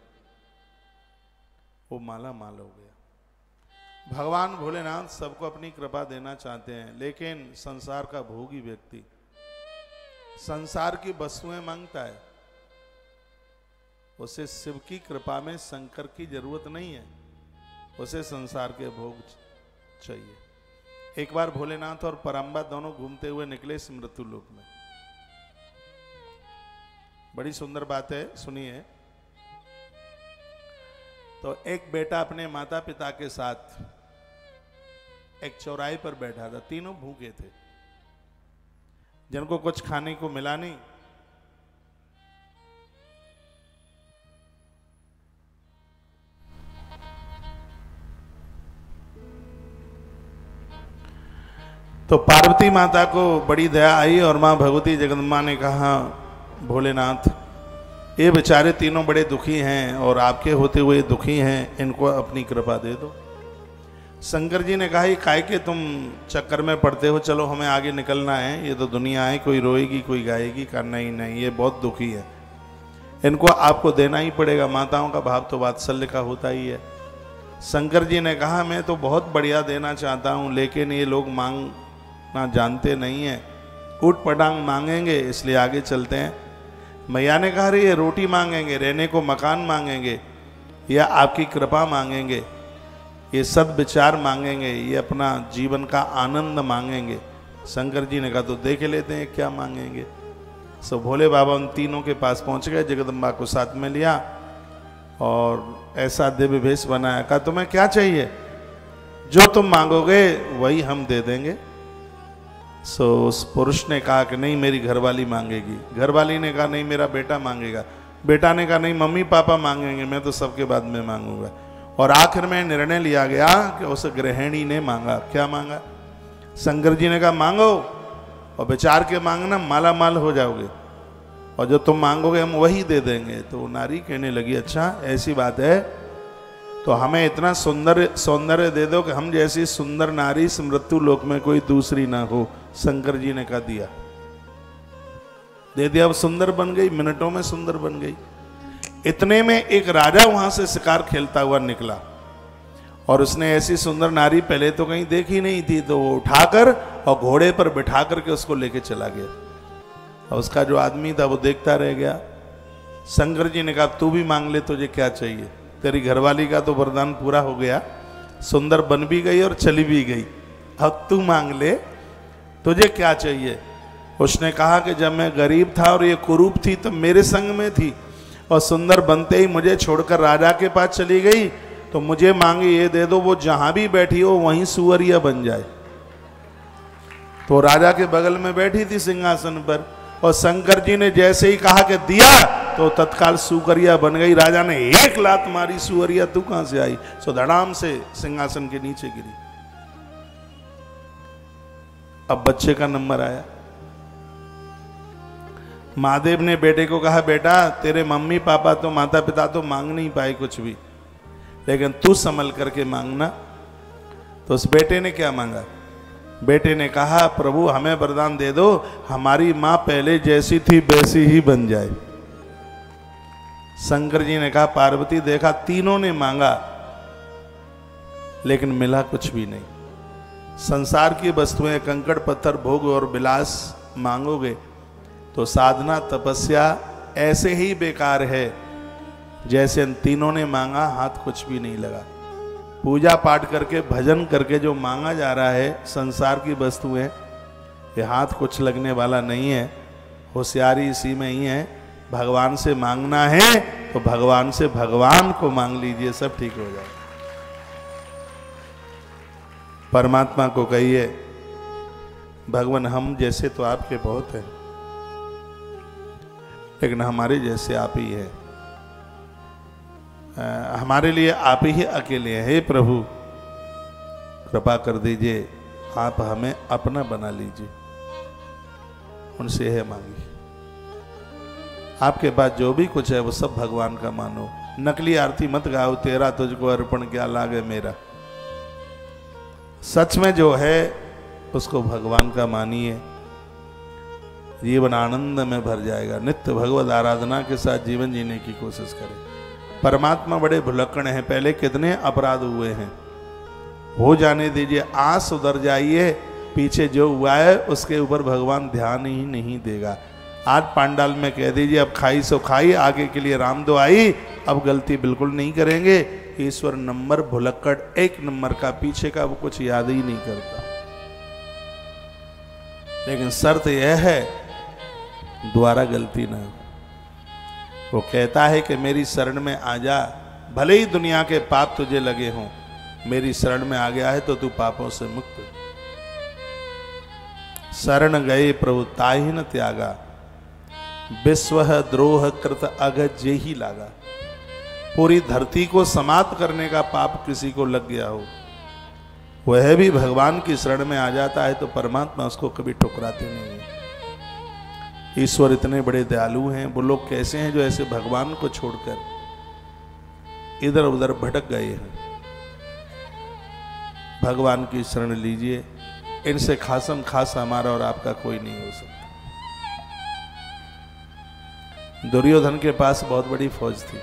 वो माला माल हो गया। भगवान भोलेनाथ सबको अपनी कृपा देना चाहते हैं लेकिन संसार का भोगी व्यक्ति संसार की वस्तुएं मांगता है। उसे शिव की कृपा में शंकर की जरूरत नहीं है उसे संसार के भोग चाहिए। एक बार भोलेनाथ और परम्बा दोनों घूमते हुए निकले इस मृत्यु लोक में। बड़ी सुंदर बात है सुनिए। तो एक बेटा अपने माता पिता के साथ एक चौराहे पर बैठा था। तीनों भूखे थे जिनको कुछ खाने को मिला नहीं। तो पार्वती माता को बड़ी दया आई और मां भगवती जगदम्बा ने कहा भोलेनाथ ये बेचारे तीनों बड़े दुखी हैं और आपके होते हुए दुखी हैं, इनको अपनी कृपा दे दो। शंकर जी ने कहा, ये काहे के तुम चक्कर में पड़ते हो, चलो हमें आगे निकलना है, ये तो दुनिया है, कोई रोएगी कोई गाएगी, करना ही नहीं, ये बहुत दुखी है, इनको आपको देना ही पड़ेगा। माताओं का भाव तो वात्सल्य का होता ही है। शंकर जी ने कहा, मैं तो बहुत बढ़िया देना चाहता हूँ, लेकिन ये लोग मांगना जानते नहीं हैं, ऊट पटांग मांगेंगे, इसलिए आगे चलते हैं। मैया ने कहा, अरे ये रोटी मांगेंगे, रहने को मकान मांगेंगे, या आपकी कृपा मांगेंगे, ये सद्विचार मांगेंगे, ये अपना जीवन का आनंद मांगेंगे। शंकर जी ने कहा, तो देख लेते हैं क्या मांगेंगे। सो भोले बाबा उन तीनों के पास पहुंच गए, जगदम्बा को साथ में लिया और ऐसा दिव्य भेष बनाया। कहा, तुम्हें क्या चाहिए, जो तुम मांगोगे वही हम दे देंगे। सो उस पुरुष ने कहा कि नहीं, मेरी घरवाली मांगेगी। घरवाली ने कहा, नहीं, मेरा बेटा मांगेगा। बेटा ने कहा, नहीं, मम्मी पापा मांगेंगे, मैं तो सबके बाद में मांगूंगा। और आखिर में निर्णय लिया गया कि उस गृहिणी ने मांगा। क्या मांगा? शंकर जी ने कहा, मांगो और विचार के मांगना, माला माल हो जाओगे, और जो तुम मांगोगे हम वही दे देंगे। तो नारी कहने लगी, अच्छा ऐसी बात है, तो हमें इतना सौंदर्य दे दो कि हम जैसी सुंदर नारी इस मृत्यु लोक में कोई दूसरी ना हो। शंकर जी ने कहा, दिया, दे दिया। अब सुंदर बन गई, मिनटों में सुंदर बन गई। इतने में एक राजा वहां से शिकार खेलता हुआ निकला और उसने ऐसी सुंदर नारी पहले तो कहीं देखी नहीं थी, तो वो उठाकर और घोड़े पर बिठा करके उसको लेके चला गया। और उसका जो आदमी था वो देखता रह गया। शंकर जी ने कहा, तू भी मांग ले, तुझे क्या चाहिए। तेरी घरवाली का तो वरदान पूरा हो गया, सुंदर बन भी गई और चली भी गई, अब तू मांग ले, तुझे क्या चाहिए। उसने कहा कि जब मैं गरीब था और ये कुरूप थी तब मेरे संग में थी, और सुंदर बनते ही मुझे छोड़कर राजा के पास चली गई, तो मुझे मांगे ये दे दो, वो जहां भी बैठी हो वहीं सुअरिया बन जाए। तो राजा के बगल में बैठी थी सिंहासन पर, और शंकर जी ने जैसे ही कहा कि दिया, तो तत्काल सुअरिया बन गई। राजा ने एक लात मारी, सुअरिया तू कहां से आई, सो धड़ाम से सिंहासन के नीचे गिरी। अब बच्चे का नंबर आया। महादेव ने बेटे को कहा, बेटा तेरे मम्मी पापा तो माता पिता तो मांग नहीं पाए कुछ भी, लेकिन तू संभल करके मांगना। तो उस बेटे ने क्या मांगा? बेटे ने कहा, प्रभु हमें वरदान दे दो, हमारी मां पहले जैसी थी वैसी ही बन जाए। शंकर जी ने कहा, पार्वती देखा, तीनों ने मांगा लेकिन मिला कुछ भी नहीं। संसार की वस्तुएं, कंकड़ पत्थर, भोग और विलास मांगोगे तो साधना तपस्या ऐसे ही बेकार है जैसे इन तीनों ने मांगा, हाथ कुछ भी नहीं लगा। पूजा पाठ करके भजन करके जो मांगा जा रहा है संसार की वस्तुएं, ये हाथ कुछ लगने वाला नहीं है। होशियारी इसी में ही है, भगवान से मांगना है तो भगवान से भगवान को मांग लीजिए, सब ठीक हो जाए। परमात्मा को कहिए, भगवान हम जैसे तो आपके बहुत हैं, लेकिन हमारे जैसे आप ही हैं, हमारे लिए आप ही अकेले हैं। हे प्रभु कृपा कर दीजिए, आप हमें अपना बना लीजिए, उनसे है मांगी। आपके पास जो भी कुछ है वो सब भगवान का मानो। नकली आरती मत गाओ, तेरा तुझको अर्पण क्या लागे मेरा। सच में जो है उसको भगवान का मानिए, जीवन आनंद में भर जाएगा। नित्य भगवत आराधना के साथ जीवन जीने की कोशिश करें। परमात्मा बड़े भुलक्कड़ हैं, पहले कितने अपराध हुए हैं, हो जाने दीजिए, आज सुधर जाइए, पीछे जो हुआ है उसके ऊपर भगवान ध्यान ही नहीं देगा। आज पांडाल में कह दीजिए अब खाई सो खाई, आगे के लिए राम दो आई, अब गलती बिल्कुल नहीं करेंगे। ईश्वर नंबर भुलक्कड़ एक नंबर का, पीछे का वो कुछ याद ही नहीं करता। लेकिन शर्त यह है दोबारा गलती ना हो। वो कहता है कि मेरी शरण में आ जा, भले ही दुनिया के पाप तुझे लगे हों, मेरी शरण में आ गया है तो तू पापों से मुक्त। शरण गए प्रभु ताहि न त्यागा, विश्व द्रोह कृत अगज ही लागा। पूरी धरती को समाप्त करने का पाप किसी को लग गया हो, वह भी भगवान की शरण में आ जाता है तो परमात्मा उसको कभी ठुकराते नहीं है। ईश्वर इतने बड़े दयालु हैं, वो लोग कैसे हैं जो ऐसे भगवान को छोड़कर इधर उधर भटक गए हैं। भगवान की शरण लीजिए, इनसे खासम खास हमारा और आपका कोई नहीं हो सकता। दुर्योधन के पास बहुत बड़ी फौज थी,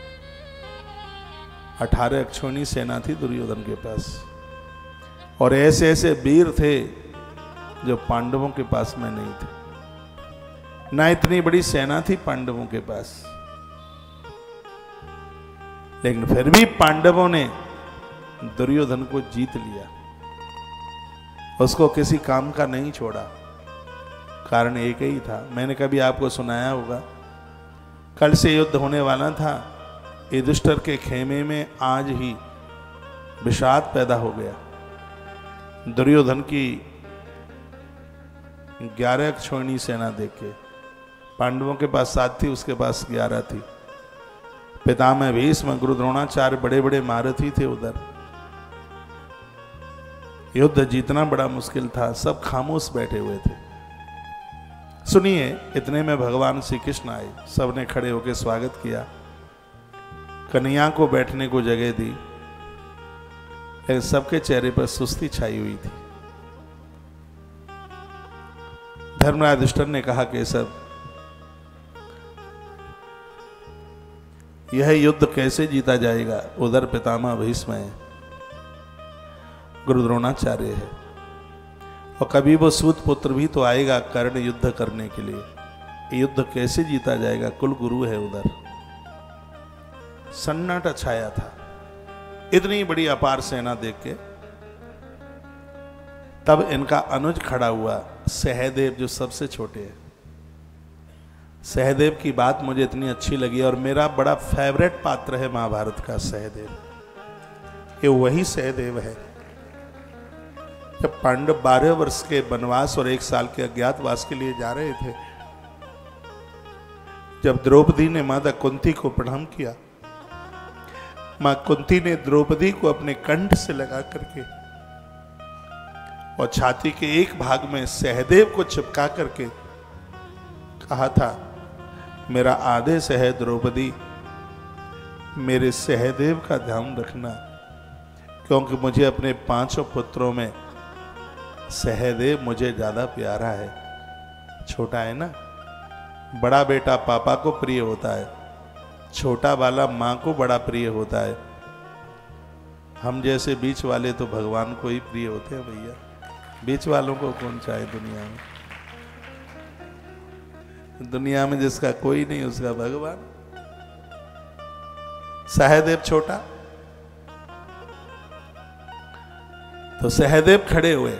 18 अक्षौणी सेना थी दुर्योधन के पास, और ऐसे ऐसे वीर थे जो पांडवों के पास में नहीं थे। ना इतनी बड़ी सेना थी पांडवों के पास, लेकिन फिर भी पांडवों ने दुर्योधन को जीत लिया, उसको किसी काम का नहीं छोड़ा। कारण एक ही था, मैंने कभी आपको सुनाया होगा, कल से युद्ध होने वाला था, युधिष्ठिर के खेमे में आज ही विषाद पैदा हो गया। दुर्योधन की 11 अक्षौहिणी सेना देख के, पांडवों के पास 7 थी, उसके पास 11 थी। पितामह भीष्म, गुरु द्रोणाचार्य बड़े बड़े महारथी थे उधर। युद्ध जीतना बड़ा मुश्किल था, सब खामोश बैठे हुए थे। सुनिए, इतने में भगवान श्री कृष्ण आए, सबने खड़े होकर स्वागत किया, कन्हैया को बैठने को जगह दी, लेकिन सबके चेहरे पर सुस्ती छाई हुई थी। धर्मराज युधिष्ठिर ने कहा, केशव, यह युद्ध कैसे जीता जाएगा? उधर पितामह भीष्म है, गुरु द्रोणाचार्य है, और कभी वो सूत पुत्र भी तो आएगा कर्ण युद्ध करने के लिए। युद्ध कैसे जीता जाएगा? कुल गुरु है उधर। सन्नाटा छाया था इतनी बड़ी अपार सेना देख के। तब इनका अनुज खड़ा हुआ, सहदेव, जो सबसे छोटे हैं। सहदेव की बात मुझे इतनी अच्छी लगी, और मेरा बड़ा फेवरेट पात्र है महाभारत का सहदेव। ये वही सहदेव है जब पांडव 12 वर्ष के वनवास और 1 साल के अज्ञातवास के लिए जा रहे थे, जब द्रौपदी ने माता कुंती को प्रणाम किया, मां कुंती ने द्रौपदी को अपने कंठ से लगा करके और छाती के एक भाग में सहदेव को चिपका करके कहा था, मेरा आदेश है द्रौपदी, मेरे सहदेव का ध्यान रखना, क्योंकि मुझे अपने 5 पुत्रों में सहदेव मुझे ज्यादा प्यारा है। छोटा है ना, बड़ा बेटा पापा को प्रिय होता है, छोटा वाला मां को बड़ा प्रिय होता है। हम जैसे बीच वाले तो भगवान को ही प्रिय होते हैं भैया। बीच वालों को कौन चाहे दुनिया में? दुनिया में जिसका कोई नहीं उसका भगवान। सहदेव छोटा, तो सहदेव खड़े हुए।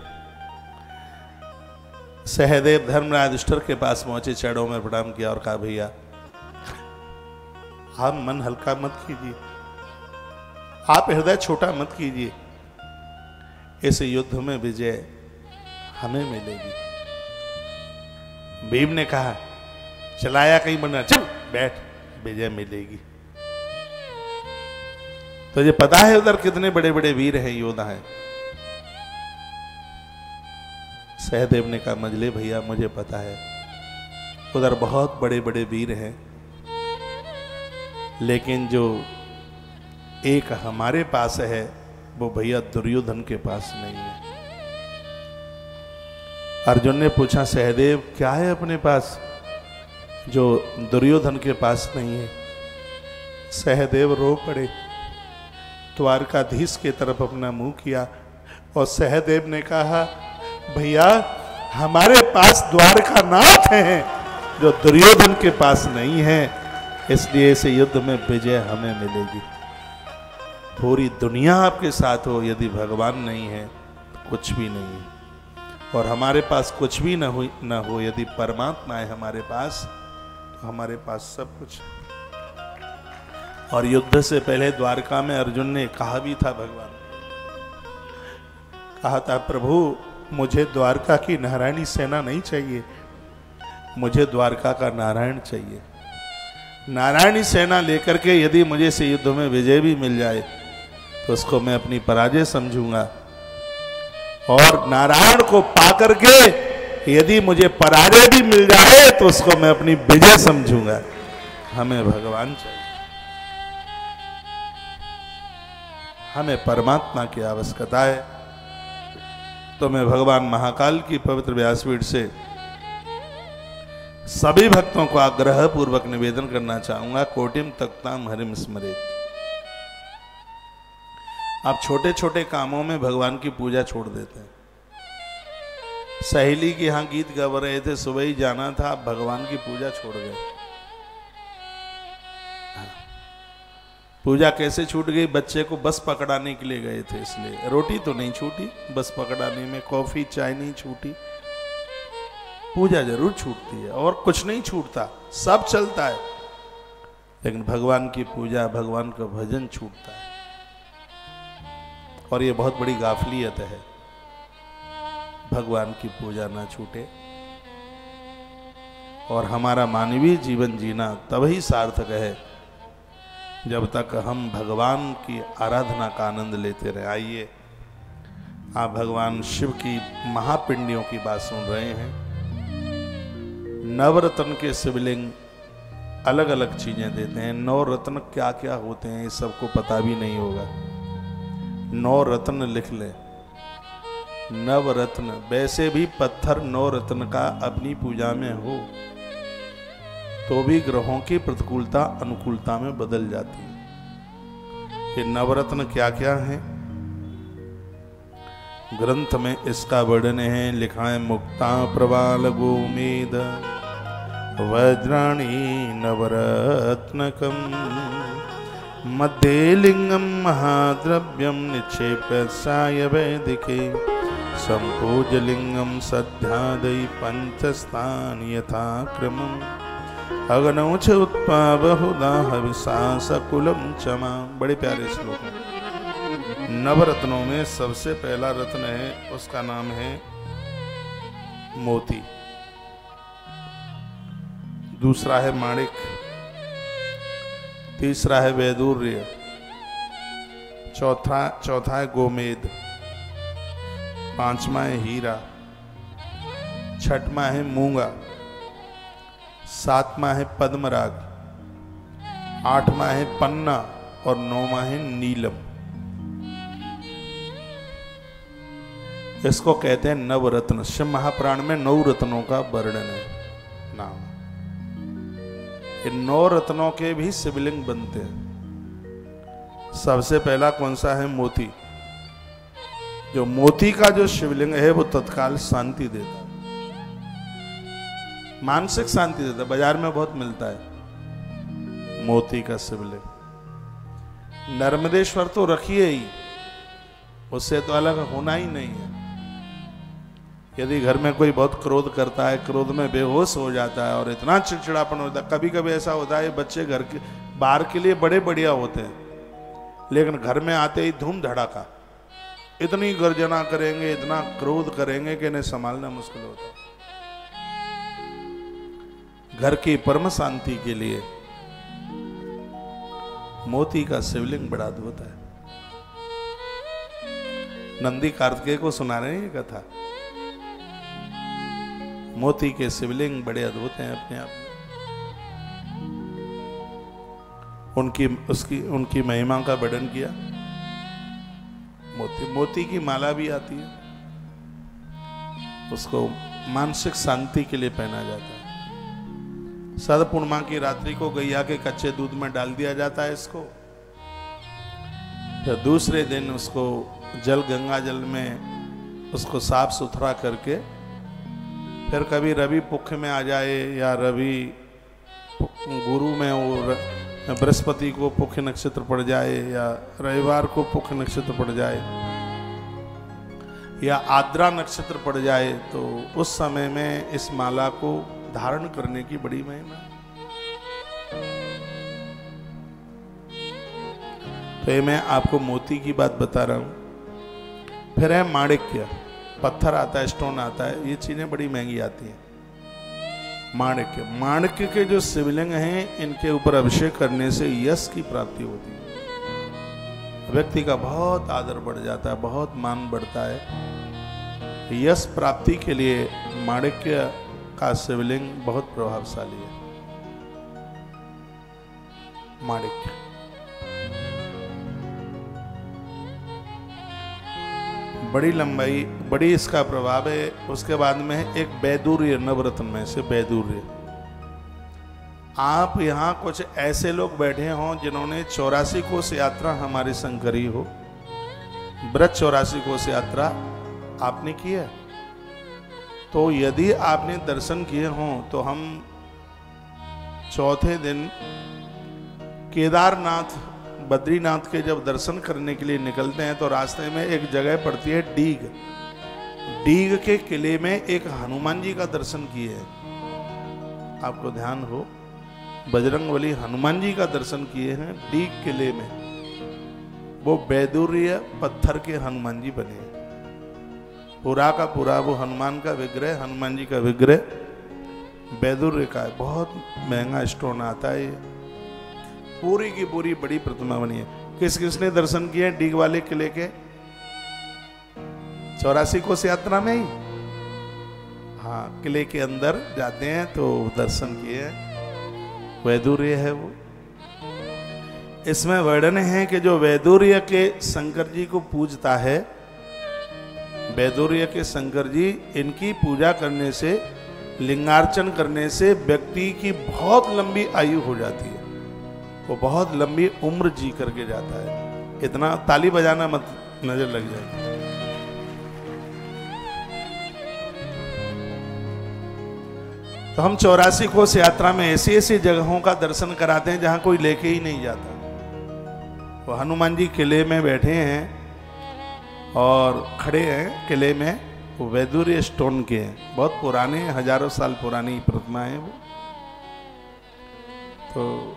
सहदेव धर्मराज युधिष्ठिर के पास पहुंचे, चरणों में प्रणाम किया और कहा, भैया आप मन हल्का मत कीजिए, आप हृदय छोटा मत कीजिए, इस युद्ध में विजय हमें मिलेगी। भीम ने कहा, चलाया कहीं बना, चल बैठ, विजय मिलेगी। तुझे पता है उधर कितने बड़े बड़े वीर हैं, योद्धा हैं? सहदेव ने कहा, मजले भैया मुझे पता है, उधर बहुत बड़े बड़े वीर हैं, लेकिन जो एक हमारे पास है वो भैया दुर्योधन के पास नहीं है। अर्जुन ने पूछा, सहदेव क्या है अपने पास जो दुर्योधन के पास नहीं है? सहदेव रो पड़े, द्वारकाधीश की तरफ अपना मुंह किया और सहदेव ने कहा, भैया हमारे पास द्वारकानाथ हैं जो दुर्योधन के पास नहीं है, इसलिए इस युद्ध में विजय हमें मिलेगी। पूरी दुनिया आपके साथ हो, यदि भगवान नहीं है तो कुछ भी नहीं है, और हमारे पास कुछ भी न हो यदि परमात्मा है हमारे पास, तो हमारे पास सब कुछ। और युद्ध से पहले द्वारका में अर्जुन ने कहा भी था, भगवान कहा था, प्रभु मुझे द्वारका की नारायणी सेना नहीं चाहिए, मुझे द्वारका का नारायण चाहिए। नारायणी सेना लेकर के यदि मुझे इस युद्ध में विजय भी मिल जाए तो उसको मैं अपनी पराजय समझूंगा, और नारायण को पाकर के यदि मुझे पराजय भी मिल जाए तो उसको मैं अपनी विजय समझूंगा। हमें भगवान चाहिए, हमें परमात्मा की आवश्यकता है। तो मैं भगवान महाकाल की पवित्र व्यासपीठ से सभी भक्तों को आग्रह पूर्वक निवेदन करना चाहूंगा, कोटिम तक्ताम हरिम स्मरेत। आप छोटे छोटे कामों में भगवान की पूजा छोड़ देते हैं। सहेली के यहां गीत गा रहे थे, सुबह ही जाना था, आप भगवान की पूजा छोड़ गए। पूजा कैसे छूट गई? बच्चे को बस पकड़ाने के लिए गए थे, इसलिए। रोटी तो नहीं छूटी, बस पकड़ाने में कॉफी चाय नहीं छूटी, पूजा जरूर छूटती है। और कुछ नहीं छूटता, सब चलता है, लेकिन भगवान की पूजा, भगवान का भजन छूटता है। और ये बहुत बड़ी गाफिलियत है, भगवान की पूजा ना छूटे। और हमारा मानवीय जीवन जीना तभी सार्थक है जब तक हम भगवान की आराधना का आनंद लेते रहे। आइए, आप भगवान शिव की महापिंडियों की बात सुन रहे हैं। नवरत्न के शिवलिंग अलग अलग चीजें देते हैं। 9 रत्न क्या क्या होते हैं ये सबको पता भी नहीं होगा। 9 रत्न लिख ले, नवरत्न। वैसे भी पत्थर 9 रत्न का अपनी पूजा में हो तो भी ग्रहों की प्रतिकूलता अनुकूलता में बदल जाती है। ये नवरत्न क्या क्या है? ग्रंथ में इसका वर्णन है, लिखा है, मुक्ता प्रवाल गोमेद वज्राणी नवरत्नकम मध्ये लिंगम महाद्रव्यम निक्षेप्य साय वैदिके संपूजलिंगम सध्यादयि पंचस्थान यथाक्रमम् अग्नौच उत्पा बहुधा हविषा सकुलम चमा। बड़े प्यारे श्लोक हैं। नवरत्नों में सबसे पहला रत्न है, उसका नाम है मोती। दूसरा है माणिक, तीसरा है वैदूर्य, चौथा है गोमेद, पांचवा है हीरा, छठवां है मूंगा, सातवां है पद्मराग, आठवां है पन्ना और 9वां है नीलम। इसको कहते हैं नवरत्न। शिव महापुराण में 9 रत्नों का वर्णन है, नाम। इन 9 रत्नों के भी शिवलिंग बनते हैं। सबसे पहला कौन सा है? मोती। जो मोती का जो शिवलिंग है वो तत्काल शांति देता है, मानसिक शांति देता है। बाजार में बहुत मिलता है मोती का शिवलिंग। नर्मदेश्वर तो रखिए ही, उससे तो अलग होना ही नहीं है। यदि घर में कोई बहुत क्रोध करता है, क्रोध में बेहोश हो जाता है और इतना चिड़चिड़ापन होता है, कभी कभी ऐसा होता है बच्चे घर के बाहर के लिए बड़े बढ़िया होते हैं, लेकिन घर में आते ही धूम धड़ाका, इतनी गर्जना करेंगे, इतना क्रोध करेंगे कि इन्हें संभालना मुश्किल होता है। घर की परम शांति के लिए मोती का शिवलिंग बड़ा अद्भुत है। नंदी कार्तिकेय को सुना रहे हैं ये कथा। मोती के शिवलिंग बड़े अद्भुत हैं अपने आप में। उनकी महिमा का वर्णन किया। मोती की माला भी आती है, उसको मानसिक शांति के लिए पहना जाता है। शरद पूर्णिमा की रात्रि को गैया के कच्चे दूध में डाल दिया जाता है इसको। फिर दूसरे दिन उसको गंगा जल में उसको साफ सुथरा करके, फिर कभी रवि पुख में आ जाए या रवि गुरु में वो बृहस्पति को पुख नक्षत्र पड़ जाए या रविवार को पुख नक्षत्र पड़ जाए या आद्रा नक्षत्र पड़ जाए, तो उस समय में इस माला को धारण करने की बड़ी महिमा। तो ये मैं आपको मोती की बात बता रहा हूं। फिर है माणिक्य, पत्थर आता है, स्टोन आता है, ये चीजें बड़ी महंगी आती हैं। माणिक्य के जो शिवलिंग हैं, इनके ऊपर अभिषेक करने से यश की प्राप्ति होती है। व्यक्ति का बहुत आदर बढ़ जाता है, बहुत मान बढ़ता है। यश प्राप्ति के लिए माणिक्य का शिवलिंग बहुत प्रभावशाली है। माणिक्य बड़ी लंबाई, बड़ी इसका प्रभाव है। उसके बाद में है एक वैदूर्य, नवरत्न में से वैदूर्य। आप यहाँ कुछ ऐसे लोग बैठे हों जिन्होंने 84 कोस यात्रा हमारी संग करी हो, व्रत 84 कोस यात्रा आपने की है, तो यदि आपने दर्शन किए हों तो हम चौथे दिन केदारनाथ बद्रीनाथ के जब दर्शन करने के लिए निकलते हैं तो रास्ते में एक जगह पड़ती है डीग। डीग के किले में एक हनुमान जी का दर्शन किए हैं। आपको ध्यान हो, बजरंगबली हनुमान जी का दर्शन किए हैं डीग किले में। वो वैदूर्य पत्थर के हनुमान जी बने हैं। पूरा का पूरा वो हनुमान का विग्रह, हनुमान जी का विग्रह वैदूर्य का है। बहुत महंगा स्टोन आता है ये। पूरी की पूरी बड़ी प्रतिमा बनी है। किस किसने दर्शन किए डीग वाले किले के? 84 कोस यात्रा में ही, हाँ, किले के अंदर जाते हैं तो दर्शन किए। वैदूर्य है वो। इसमें वर्णन है कि जो वैदूर्य के शंकर जी को पूजता है, वैदूर्य के शंकर जी, इनकी पूजा करने से, लिंगार्चन करने से व्यक्ति की बहुत लंबी आयु हो जाती है। वो बहुत लंबी उम्र जी करके जाता है। इतना ताली बजाना मत, नजर लग जाएगी। तो हम 84 कोस यात्रा में ऐसी ऐसी जगहों का दर्शन कराते हैं जहां कोई लेके ही नहीं जाता। वो हनुमान जी किले में बैठे हैं और खड़े हैं किले में। वो वैदूर्य स्टोन के हैं, बहुत पुराने, हजारों साल पुरानी प्रतिमा है वो। तो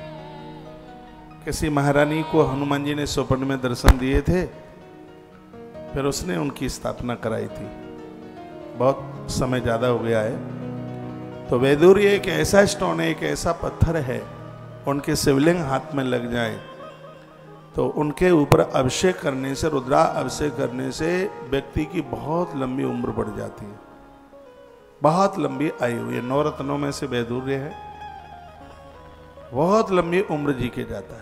किसी महारानी को हनुमान जी ने स्वप्न में दर्शन दिए थे, फिर उसने उनकी स्थापना कराई थी। बहुत समय ज़्यादा हो गया है। तो वैदूर्य एक ऐसा स्टोन है, एक ऐसा पत्थर है, उनके शिवलिंग हाथ में लग जाए तो उनके ऊपर अभिषेक करने से, रुद्रा अभिषेक करने से व्यक्ति की बहुत लंबी उम्र बढ़ जाती है, बहुत लंबी आयु। ये 9 रत्नों में से वैदूर्य है, बहुत लंबी उम्र जी के जाता है।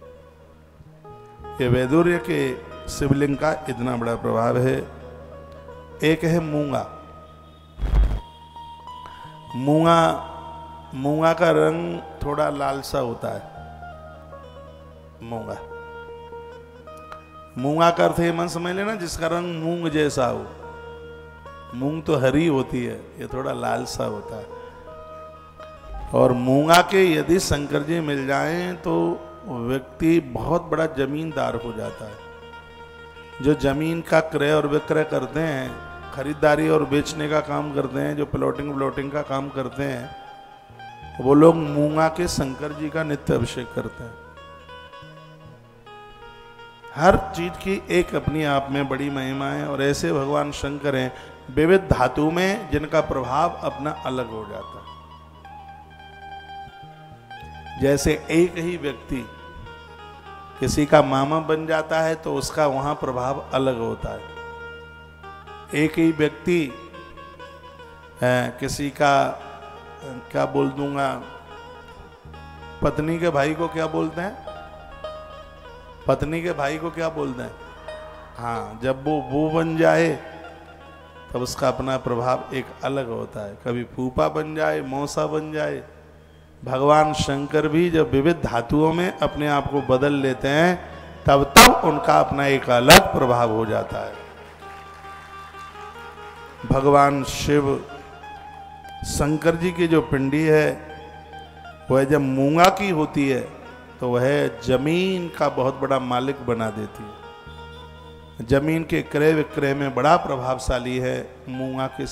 ये वैदूर्य के शिवलिंग का इतना बड़ा प्रभाव है। एक है मूंगा। मूंगा, मूंगा का रंग थोड़ा लाल सा होता है। मूंगा, मूंगा का अर्थ है, मन समझ लेना, जिसका रंग मूंग जैसा हो। मूंग तो हरी होती है, ये थोड़ा लाल सा होता है। और मूंगा के यदि शंकर जी मिल जाएं तो व्यक्ति बहुत बड़ा जमींदार हो जाता है। जो जमीन का क्रय और विक्रय करते हैं, खरीदारी और बेचने का काम करते हैं, जो प्लॉटिंग का काम करते हैं, वो लोग मूंगा के शंकर जी का नित्य अभिषेक करते हैं। हर चीज की एक अपनी आप में बड़ी महिमा है। और ऐसे भगवान शंकर हैं विविध धातु में, जिनका प्रभाव अपना अलग हो जाता है। जैसे एक ही व्यक्ति किसी का मामा बन जाता है तो उसका वहां प्रभाव अलग होता है। एक ही व्यक्ति किसी का, क्या बोल दूंगा, पत्नी के भाई को क्या बोलते हैं? पत्नी के भाई को क्या बोलते हैं? हाँ, जब वो बन जाए तब उसका अपना प्रभाव एक अलग होता है। कभी फूफा बन जाए, मौसा बन जाए। भगवान शंकर भी जब विविध धातुओं में अपने आप को बदल लेते हैं तब उनका अपना एक अलग प्रभाव हो जाता है। भगवान शिव, शंकर जी की जो पिंडी है वह जब मूंगा की होती है तो वह जमीन का बहुत बड़ा मालिक बना देती है। जमीन के क्रय विक्रय में बड़ा प्रभावशाली है मूंगा के